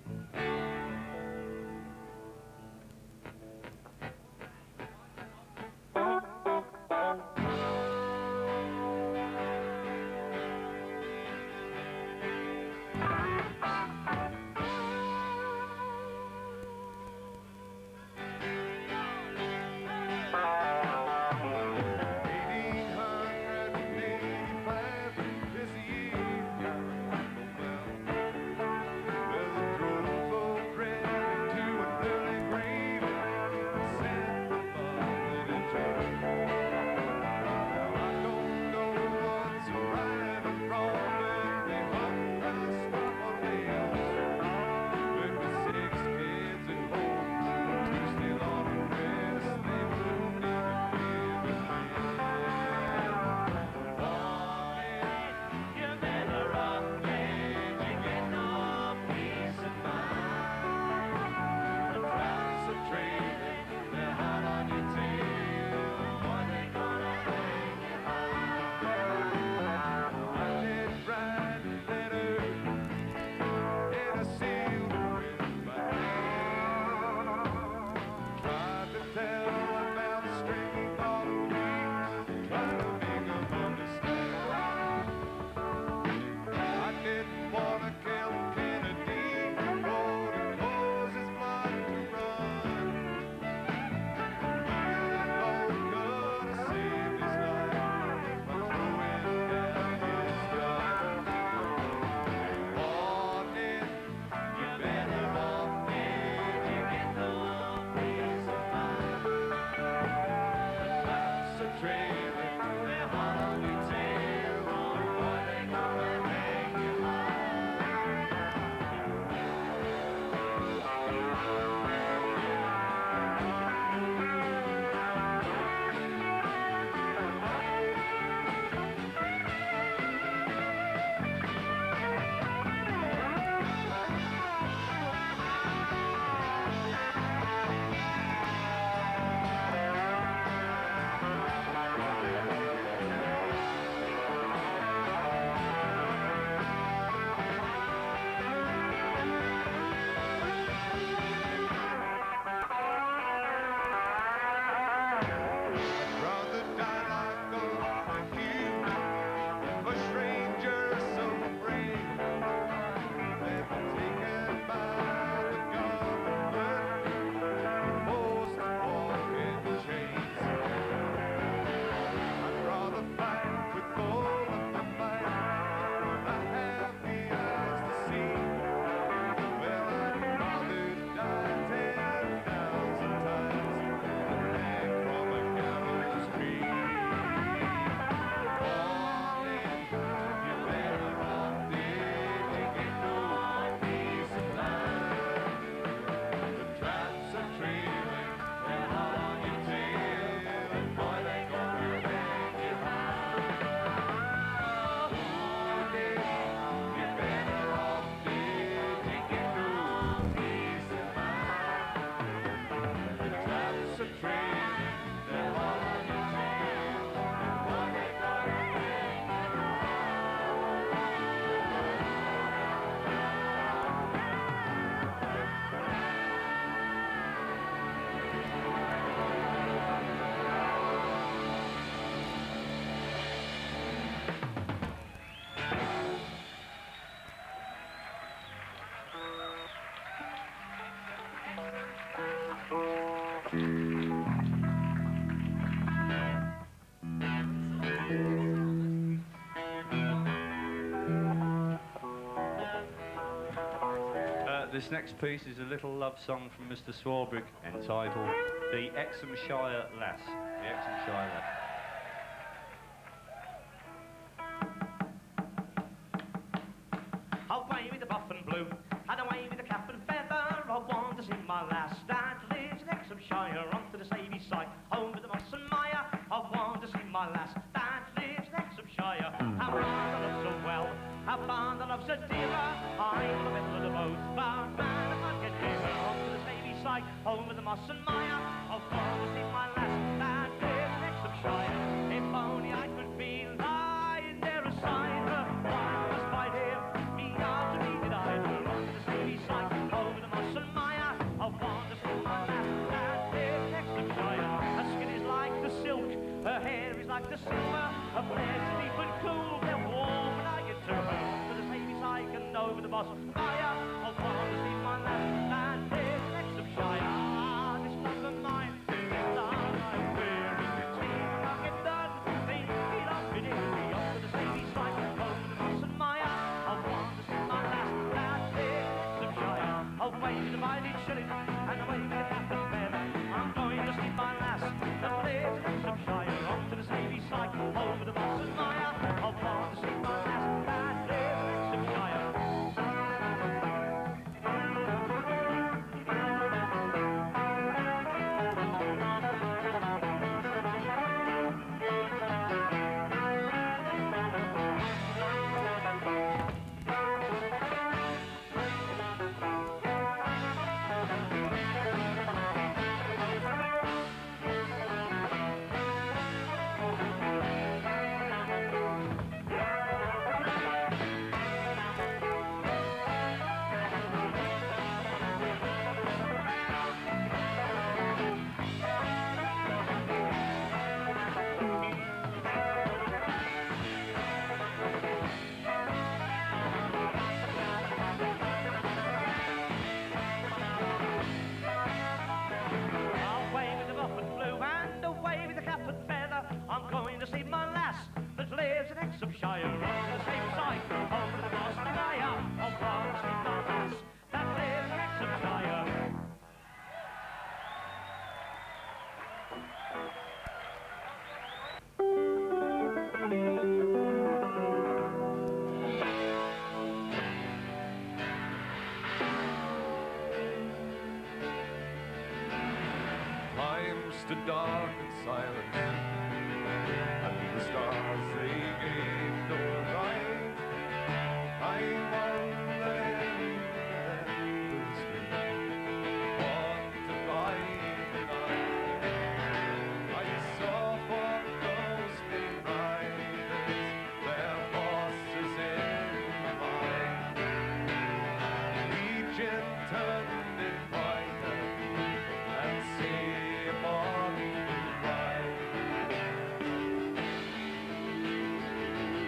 This next piece is a little love song from Mister Swarbrick entitled The Eynsham Lass. The Eynsham Lass. Away with the buff and blue, and away with the cap and feather. I want to see my lass that lives in Oxfordshire, onto the Savey side, home with the moss and mire. I want to see my lass that lives in Oxfordshire. How far I love so well, how far I love so dearer. I'm the middle of the boat, but man, if I get nearer, onto the Savey side, home with the moss and mire. I want to see my lass that lives in Oxfordshire. If only I could be like like the silver, a place deep and cool, they're warm when I get to her. To the Savey side and over the boss fire, I want to see my last land is in Eynsham. Ah, this love of mine, this love I'm weary. See if I get done, think it up, it is me up to the Savey side, over the boss and Maya. I want to see my last land is in Eynsham. Away with the mighty shilling and away with the cap and feather. I'm going to see my last, the place in Eynsham. On to the Savey side, over the boss and Maya. I want to see my last land is in Eynsham. Away with the buff and blue and away with the cap and feather. I'm going to see my lass that lives in Eynsham. On to the same side, over the boss and I am. I'm going to see my lass that lives in Eynsham. Time stood dark and silent, and the stars they gave no light. I'm on the end of the street, wanted by the night. I saw four ghostly riders, their horses in the mind. Each in turn did fight and see on the right.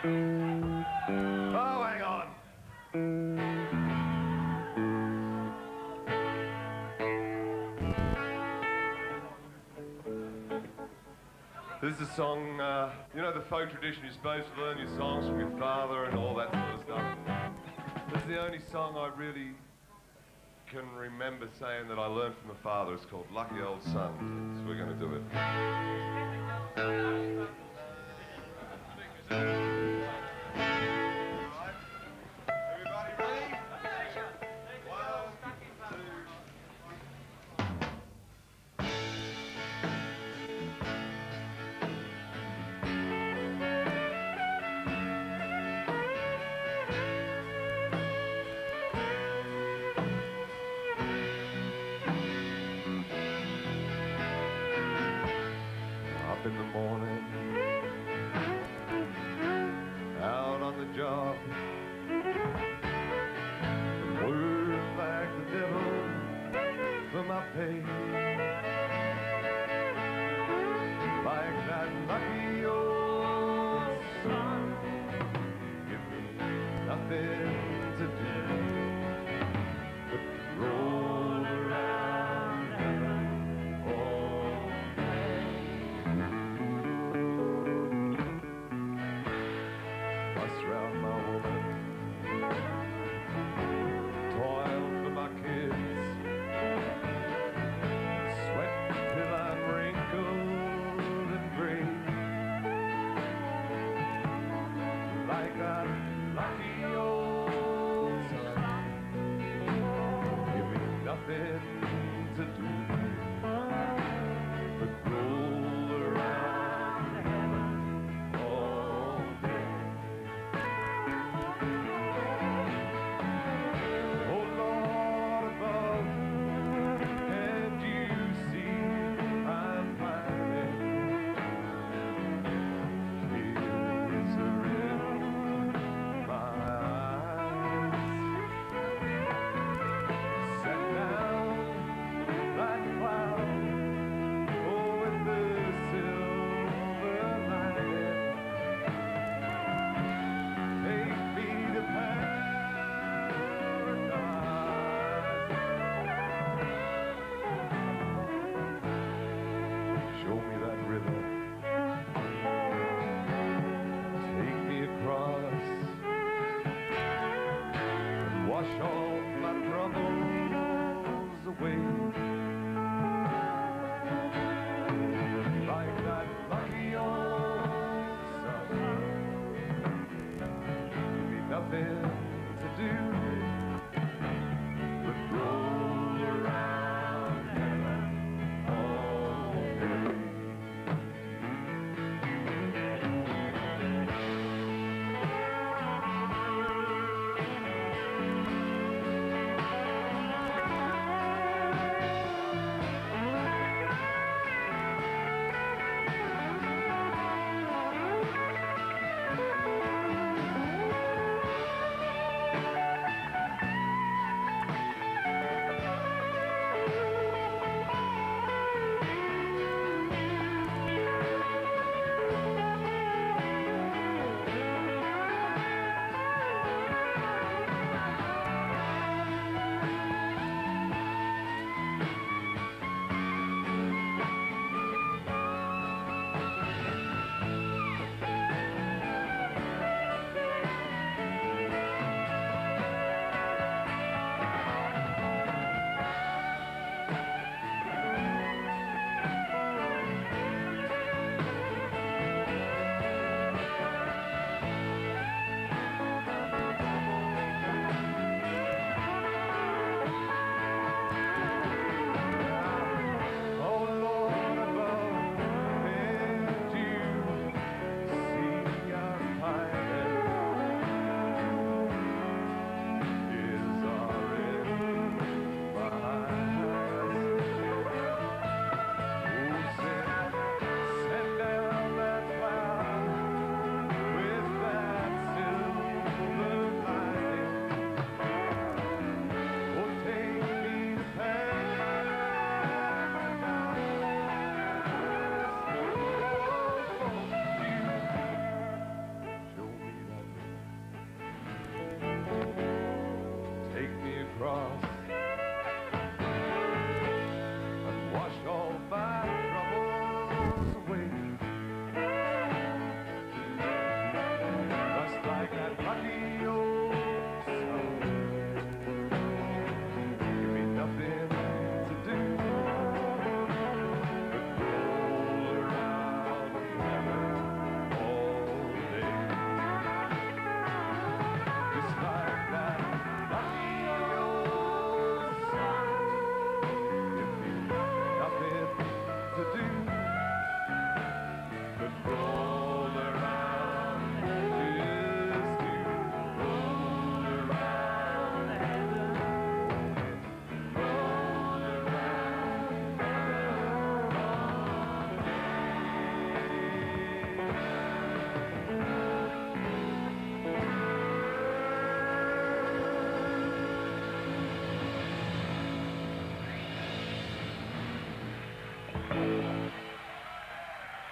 Oh, hang on. This is a song, uh, you know the folk tradition, you're supposed to learn your songs from your father and all that sort of stuff. This is the only song I really can remember saying that I learned from my father. It's called Lucky Old Son, so we're going to do it. Everybody ready? One, two. Up in the morning, out on the job, work like the devil for my pay, like that lucky old son, give me nothing to do but roll around heaven all day. Bus round my woman, toil for my kids,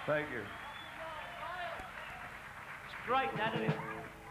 Thank you. It's great, that, isn't it?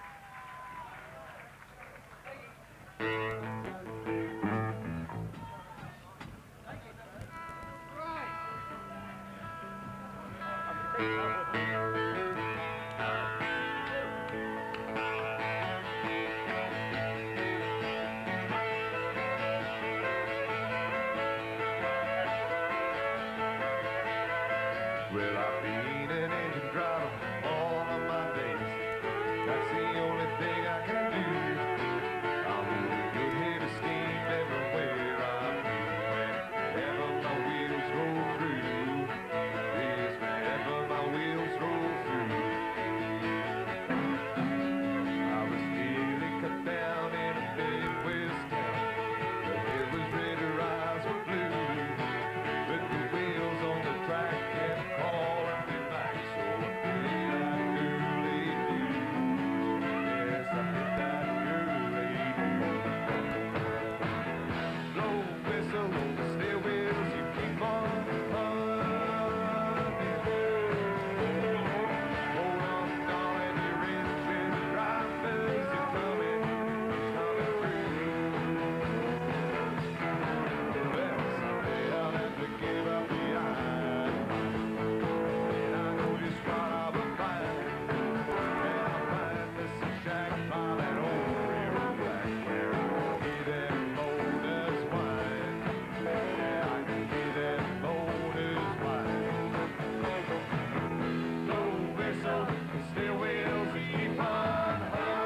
Well, I've been an engine driver all of my days. That's the only thing I can do. I'm a good head of steam everywhere I move. Whenever my wheels roll through, yes, whenever my wheels roll through. I was nearly cut down in a Midwest town. The hill was red, her eyes were blue. With the wheels on the track kept calling me back, so I hit that girly do. Yes, I hit that girly do. Blow whistle, steer wheels, you keep on humming. Hold on, darling, your engine drivers are coming, coming through. Well, someday I'll have to give up the eye. And I know just what I'll be finding. And I'll find Mister Jack by that old railroad track where I can hear them motors whine. Yeah, I can hear them motors whine. Blow whistle, steer wheels, and keep on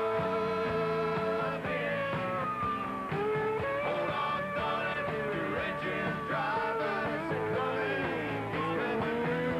humming. Hold on, darling, your engine drivers are coming, he's coming through.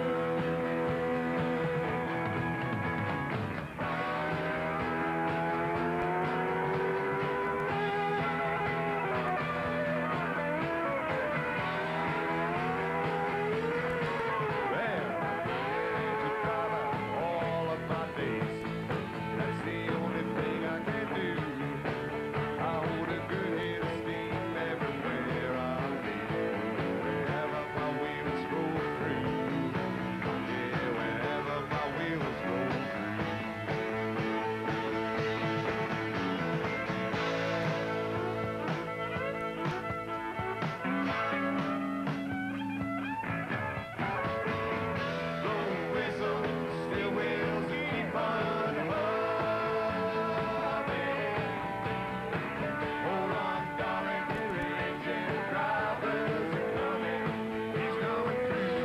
Well, I've been an engine driver all of my days. That's the only thing I can do. I hold a good head of steam everywhere I be. Wherever my wheels roll through. Yeah, wherever my wheels roll through. Blow whistle, steer wheels, and keep on humming. Hold on, darling, your engine drivers are coming, he's coming through.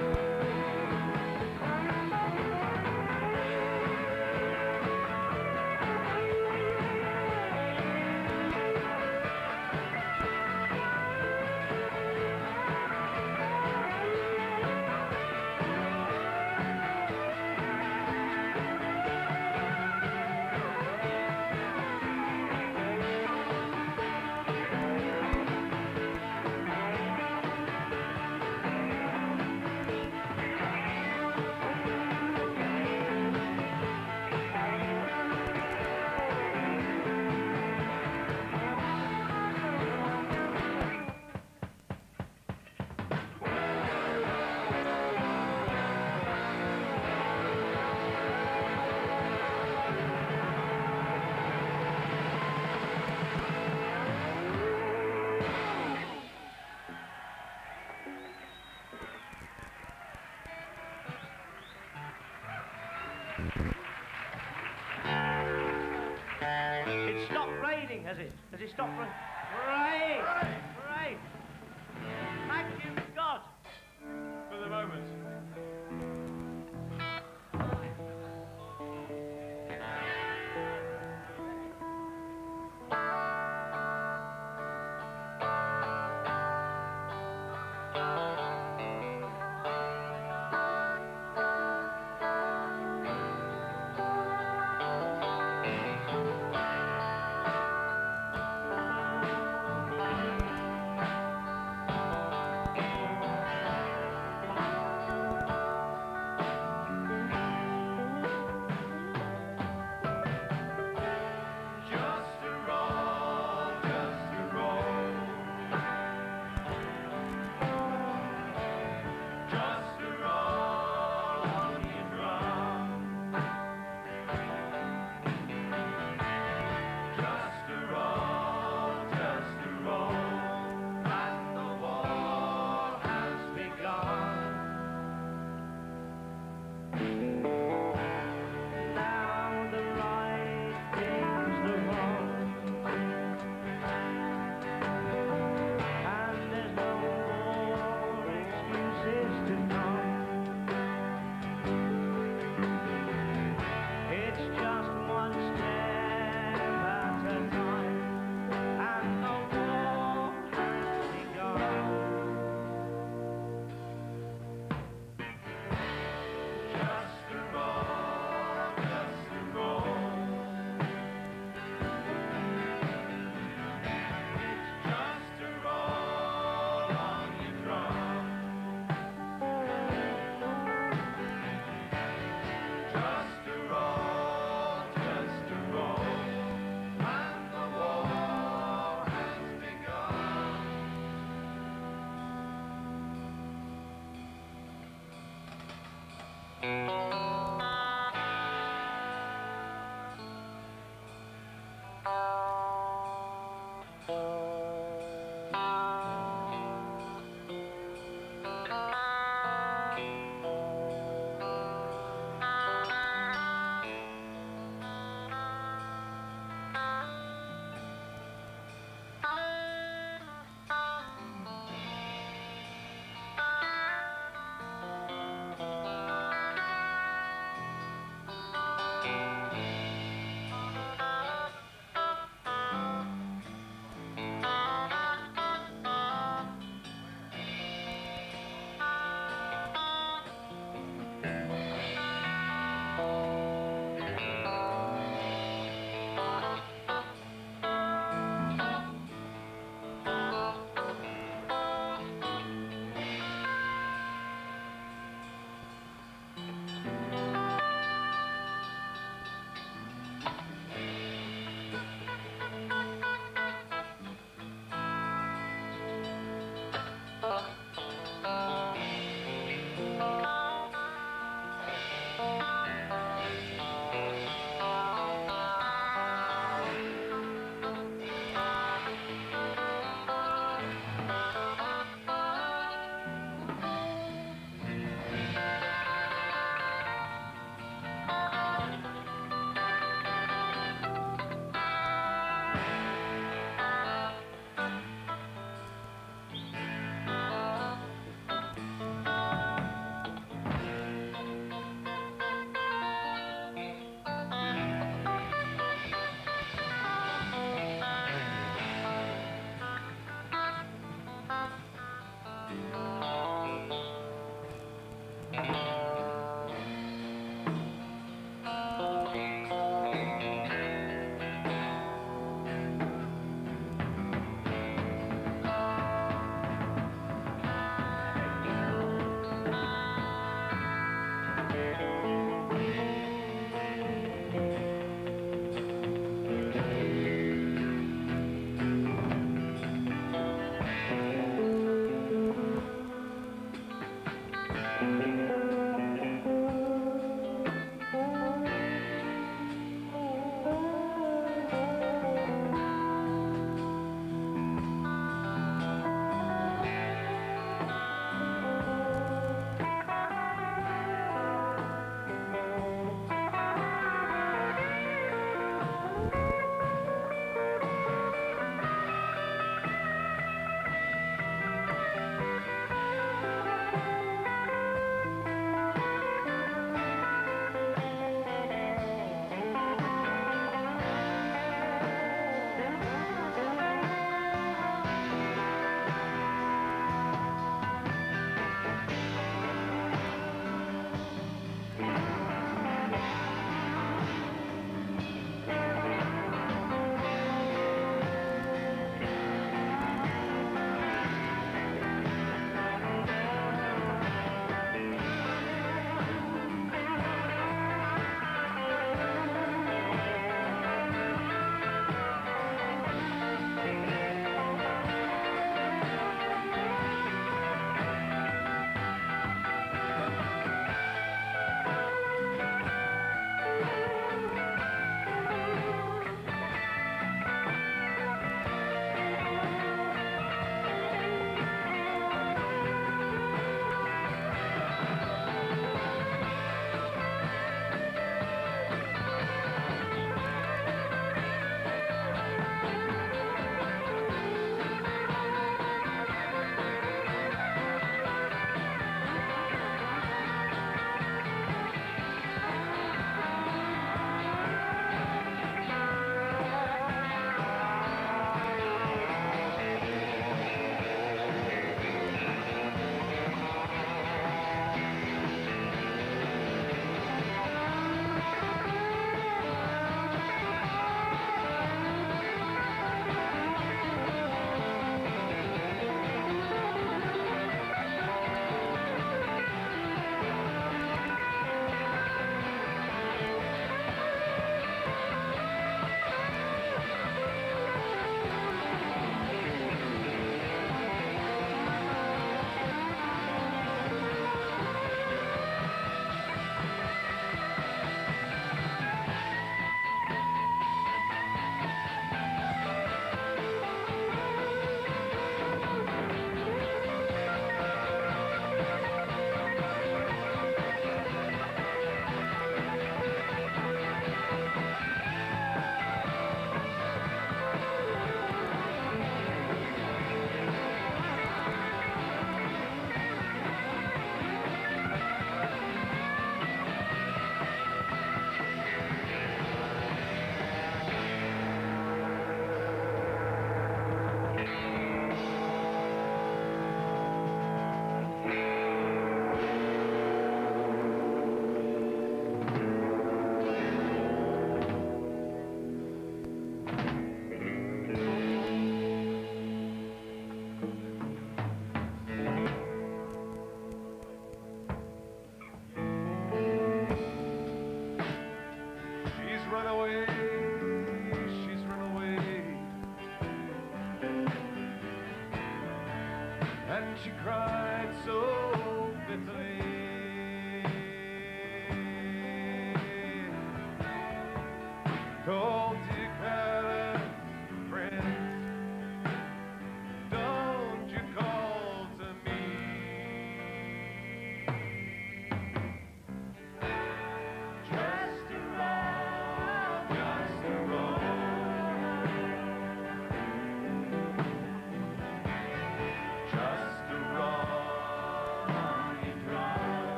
It stopped raining, has it? Has it stopped raining? Great! Great! Thank you, God! For the moment.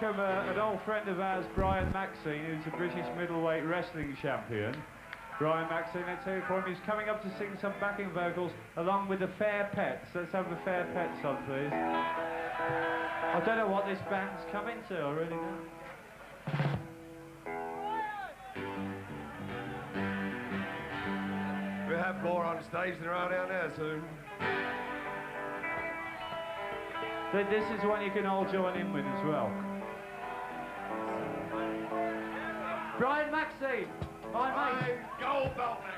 welcome uh, an old friend of ours, Brian Maxine, who's a British middleweight wrestling champion. Brian Maxine, let's hear it for him. He's coming up to sing some backing vocals along with the Fair Pets. Let's have the Fair Pets on, please. I don't know what this band's coming to, I really don't. We'll have more on stage than around down there soon. Th this is one you can all join in with as well. Brian Maxine, my mate. Go, Bell Maxine.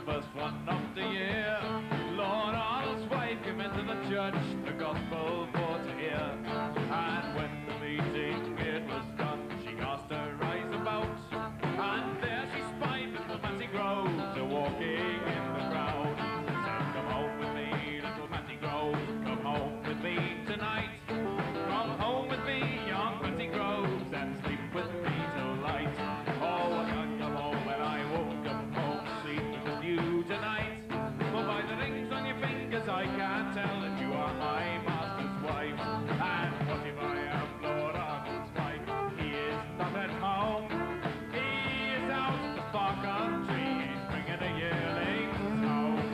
the first one of the year. Lord Arnold's wife came into the church, the gospel for to hear. And when the meeting it was done, she asked her eyes about. And there she spied little Matty Groves a walking in the crowd. Said, come home with me, little Matty Groves, come home with me tonight. Come home with me, young Matty Groves, and sleep with me till light. Oh, I can't come home and I won't come home sleeping with you tonight. For by the rings on your fingers I can tell that you are my master's wife. And what if I am Lord Arnold's wife? He is not at home. He is out in the far country. He's bringing the yearlings home.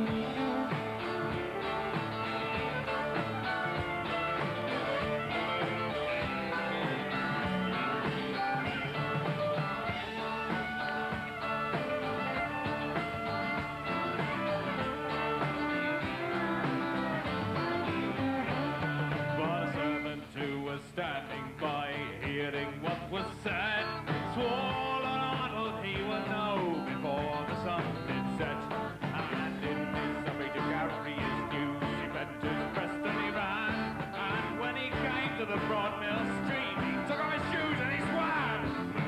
But a servant who was standing by, hearing what was said, swore on Arnold he would know before the sun did set. And in his hurry to carry his news, he bent his breast and he ran. And when he came to the broad mill stream, he took off his shoes and he swam.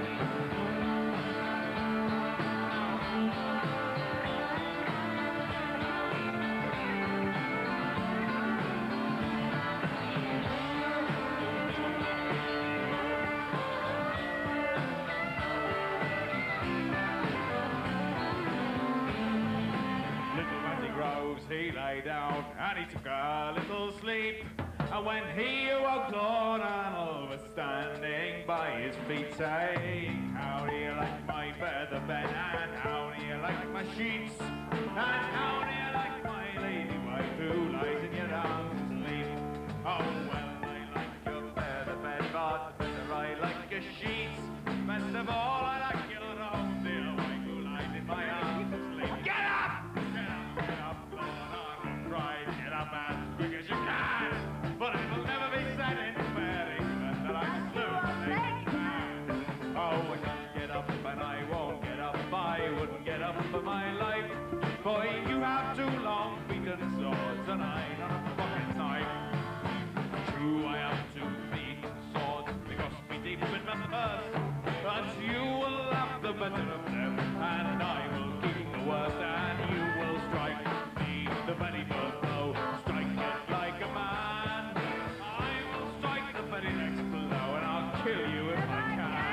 Little Matty Groves, he lay down and he took a little sleep. And when he awoke, Lord Arnold was standing by his feet, saying, how do you like my feather bed, and how do you like my sheets, and how do you like my lady wife who lies in your arms asleep? Oh, well, I like your feather bed, but better I like your sheets. Best of all, I like your own dear wife who lies in my arms asleep. Get up! Get up, get up, Lord Arnold cried. Get up as quick as you can. But it'll never be said in Fair England that I slew a naked man. Oh, I can't get up and I won't get up. I wouldn't get up for my life. Boy, you have too long beaten swords and I not a fucking time. True, I have two beaten swords because me deep in my purse. But you will have the better of them and I will keep the worst, and you will strike me the very first blow. Strike it like a man. I will strike the very next blow and I'll kill you if I can.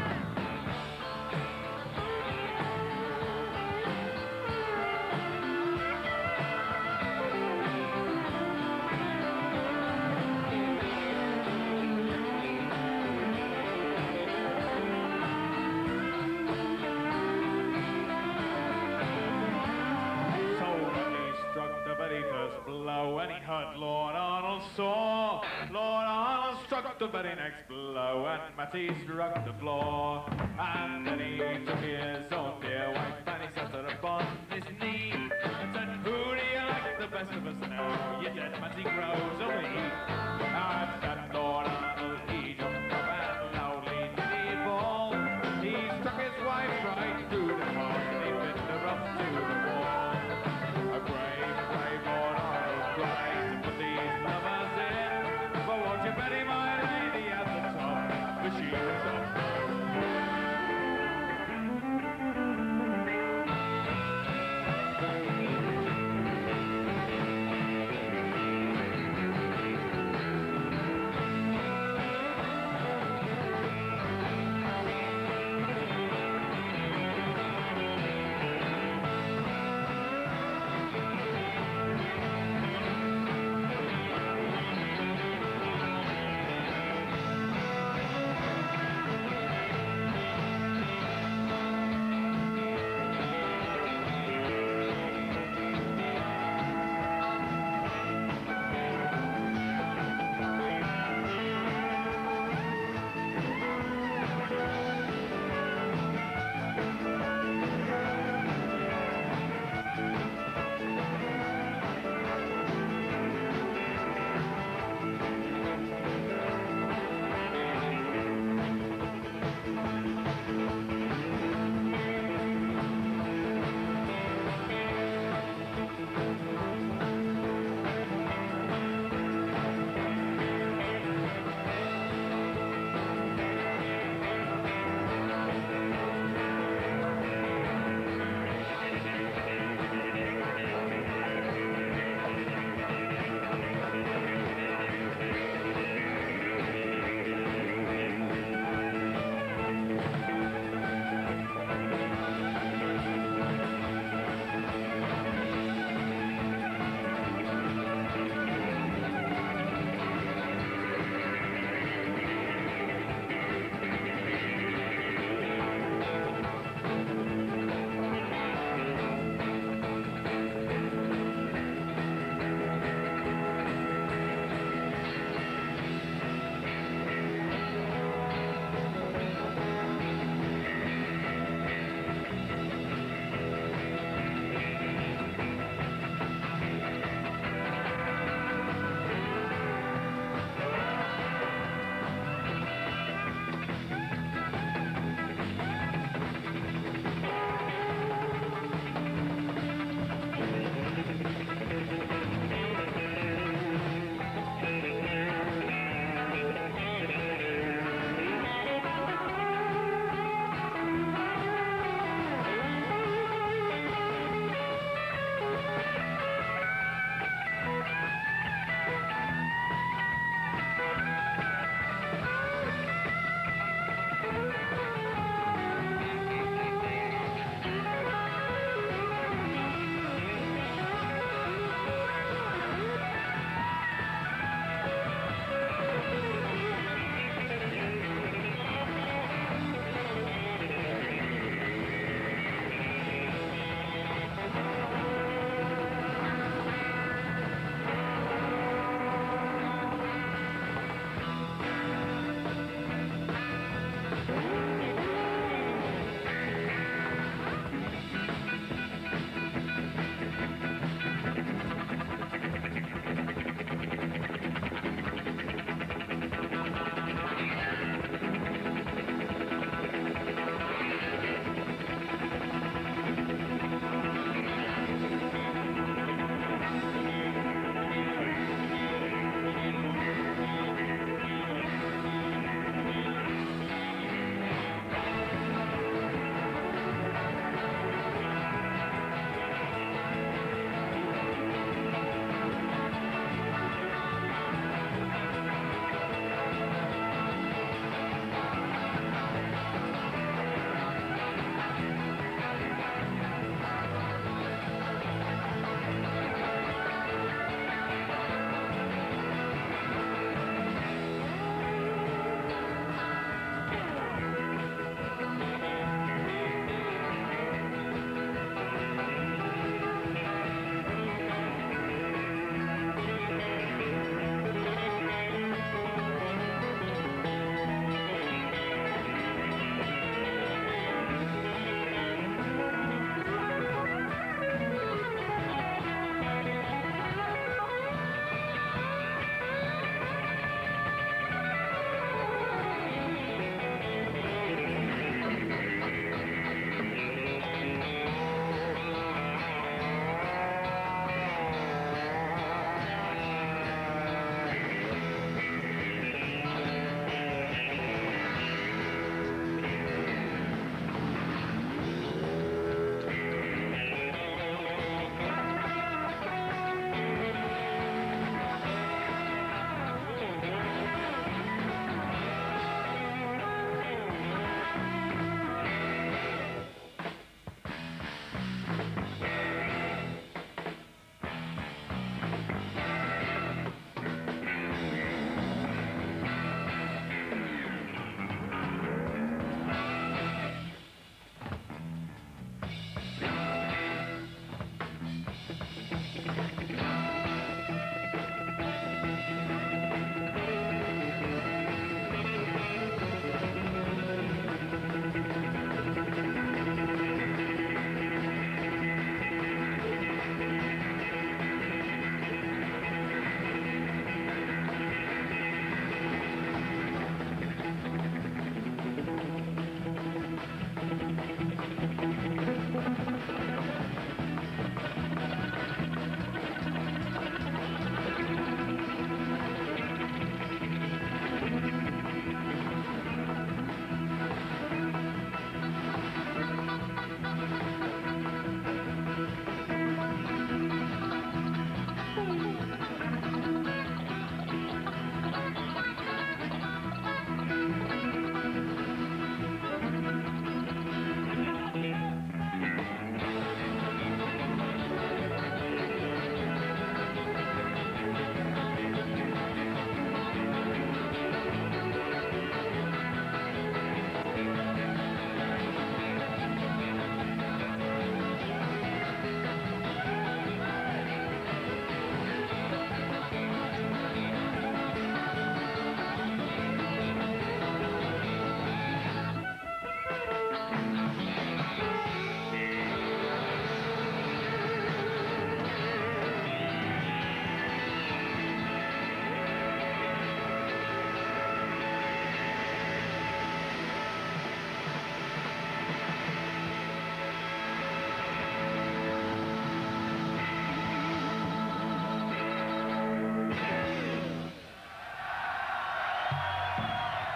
Blow, and he heard Lord Arnold saw. Lord Arnold struck the very next blow, and Matty struck the floor. And then he took his own dear wife and he set her upon his knee and said, who do you like the best of us now? You dead Matty Groves or me? At that Lord Arnold he jumped up and loudly did he bawl. He struck his wife right through the heart and he pinned her up to the wall. A brave, brave Lord Arnold cried to put these lovers in, but won't you bury my lady at the top, for she was off.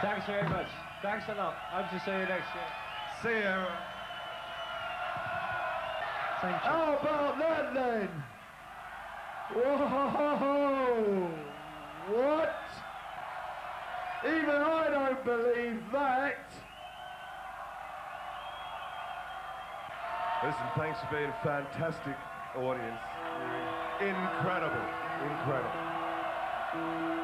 Thanks very much. Thanks a lot. Hope to see you next year. See you. Thank you. How about that then? Whoa! What? Even I don't believe that. Listen, thanks for being a fantastic audience. Incredible. Incredible.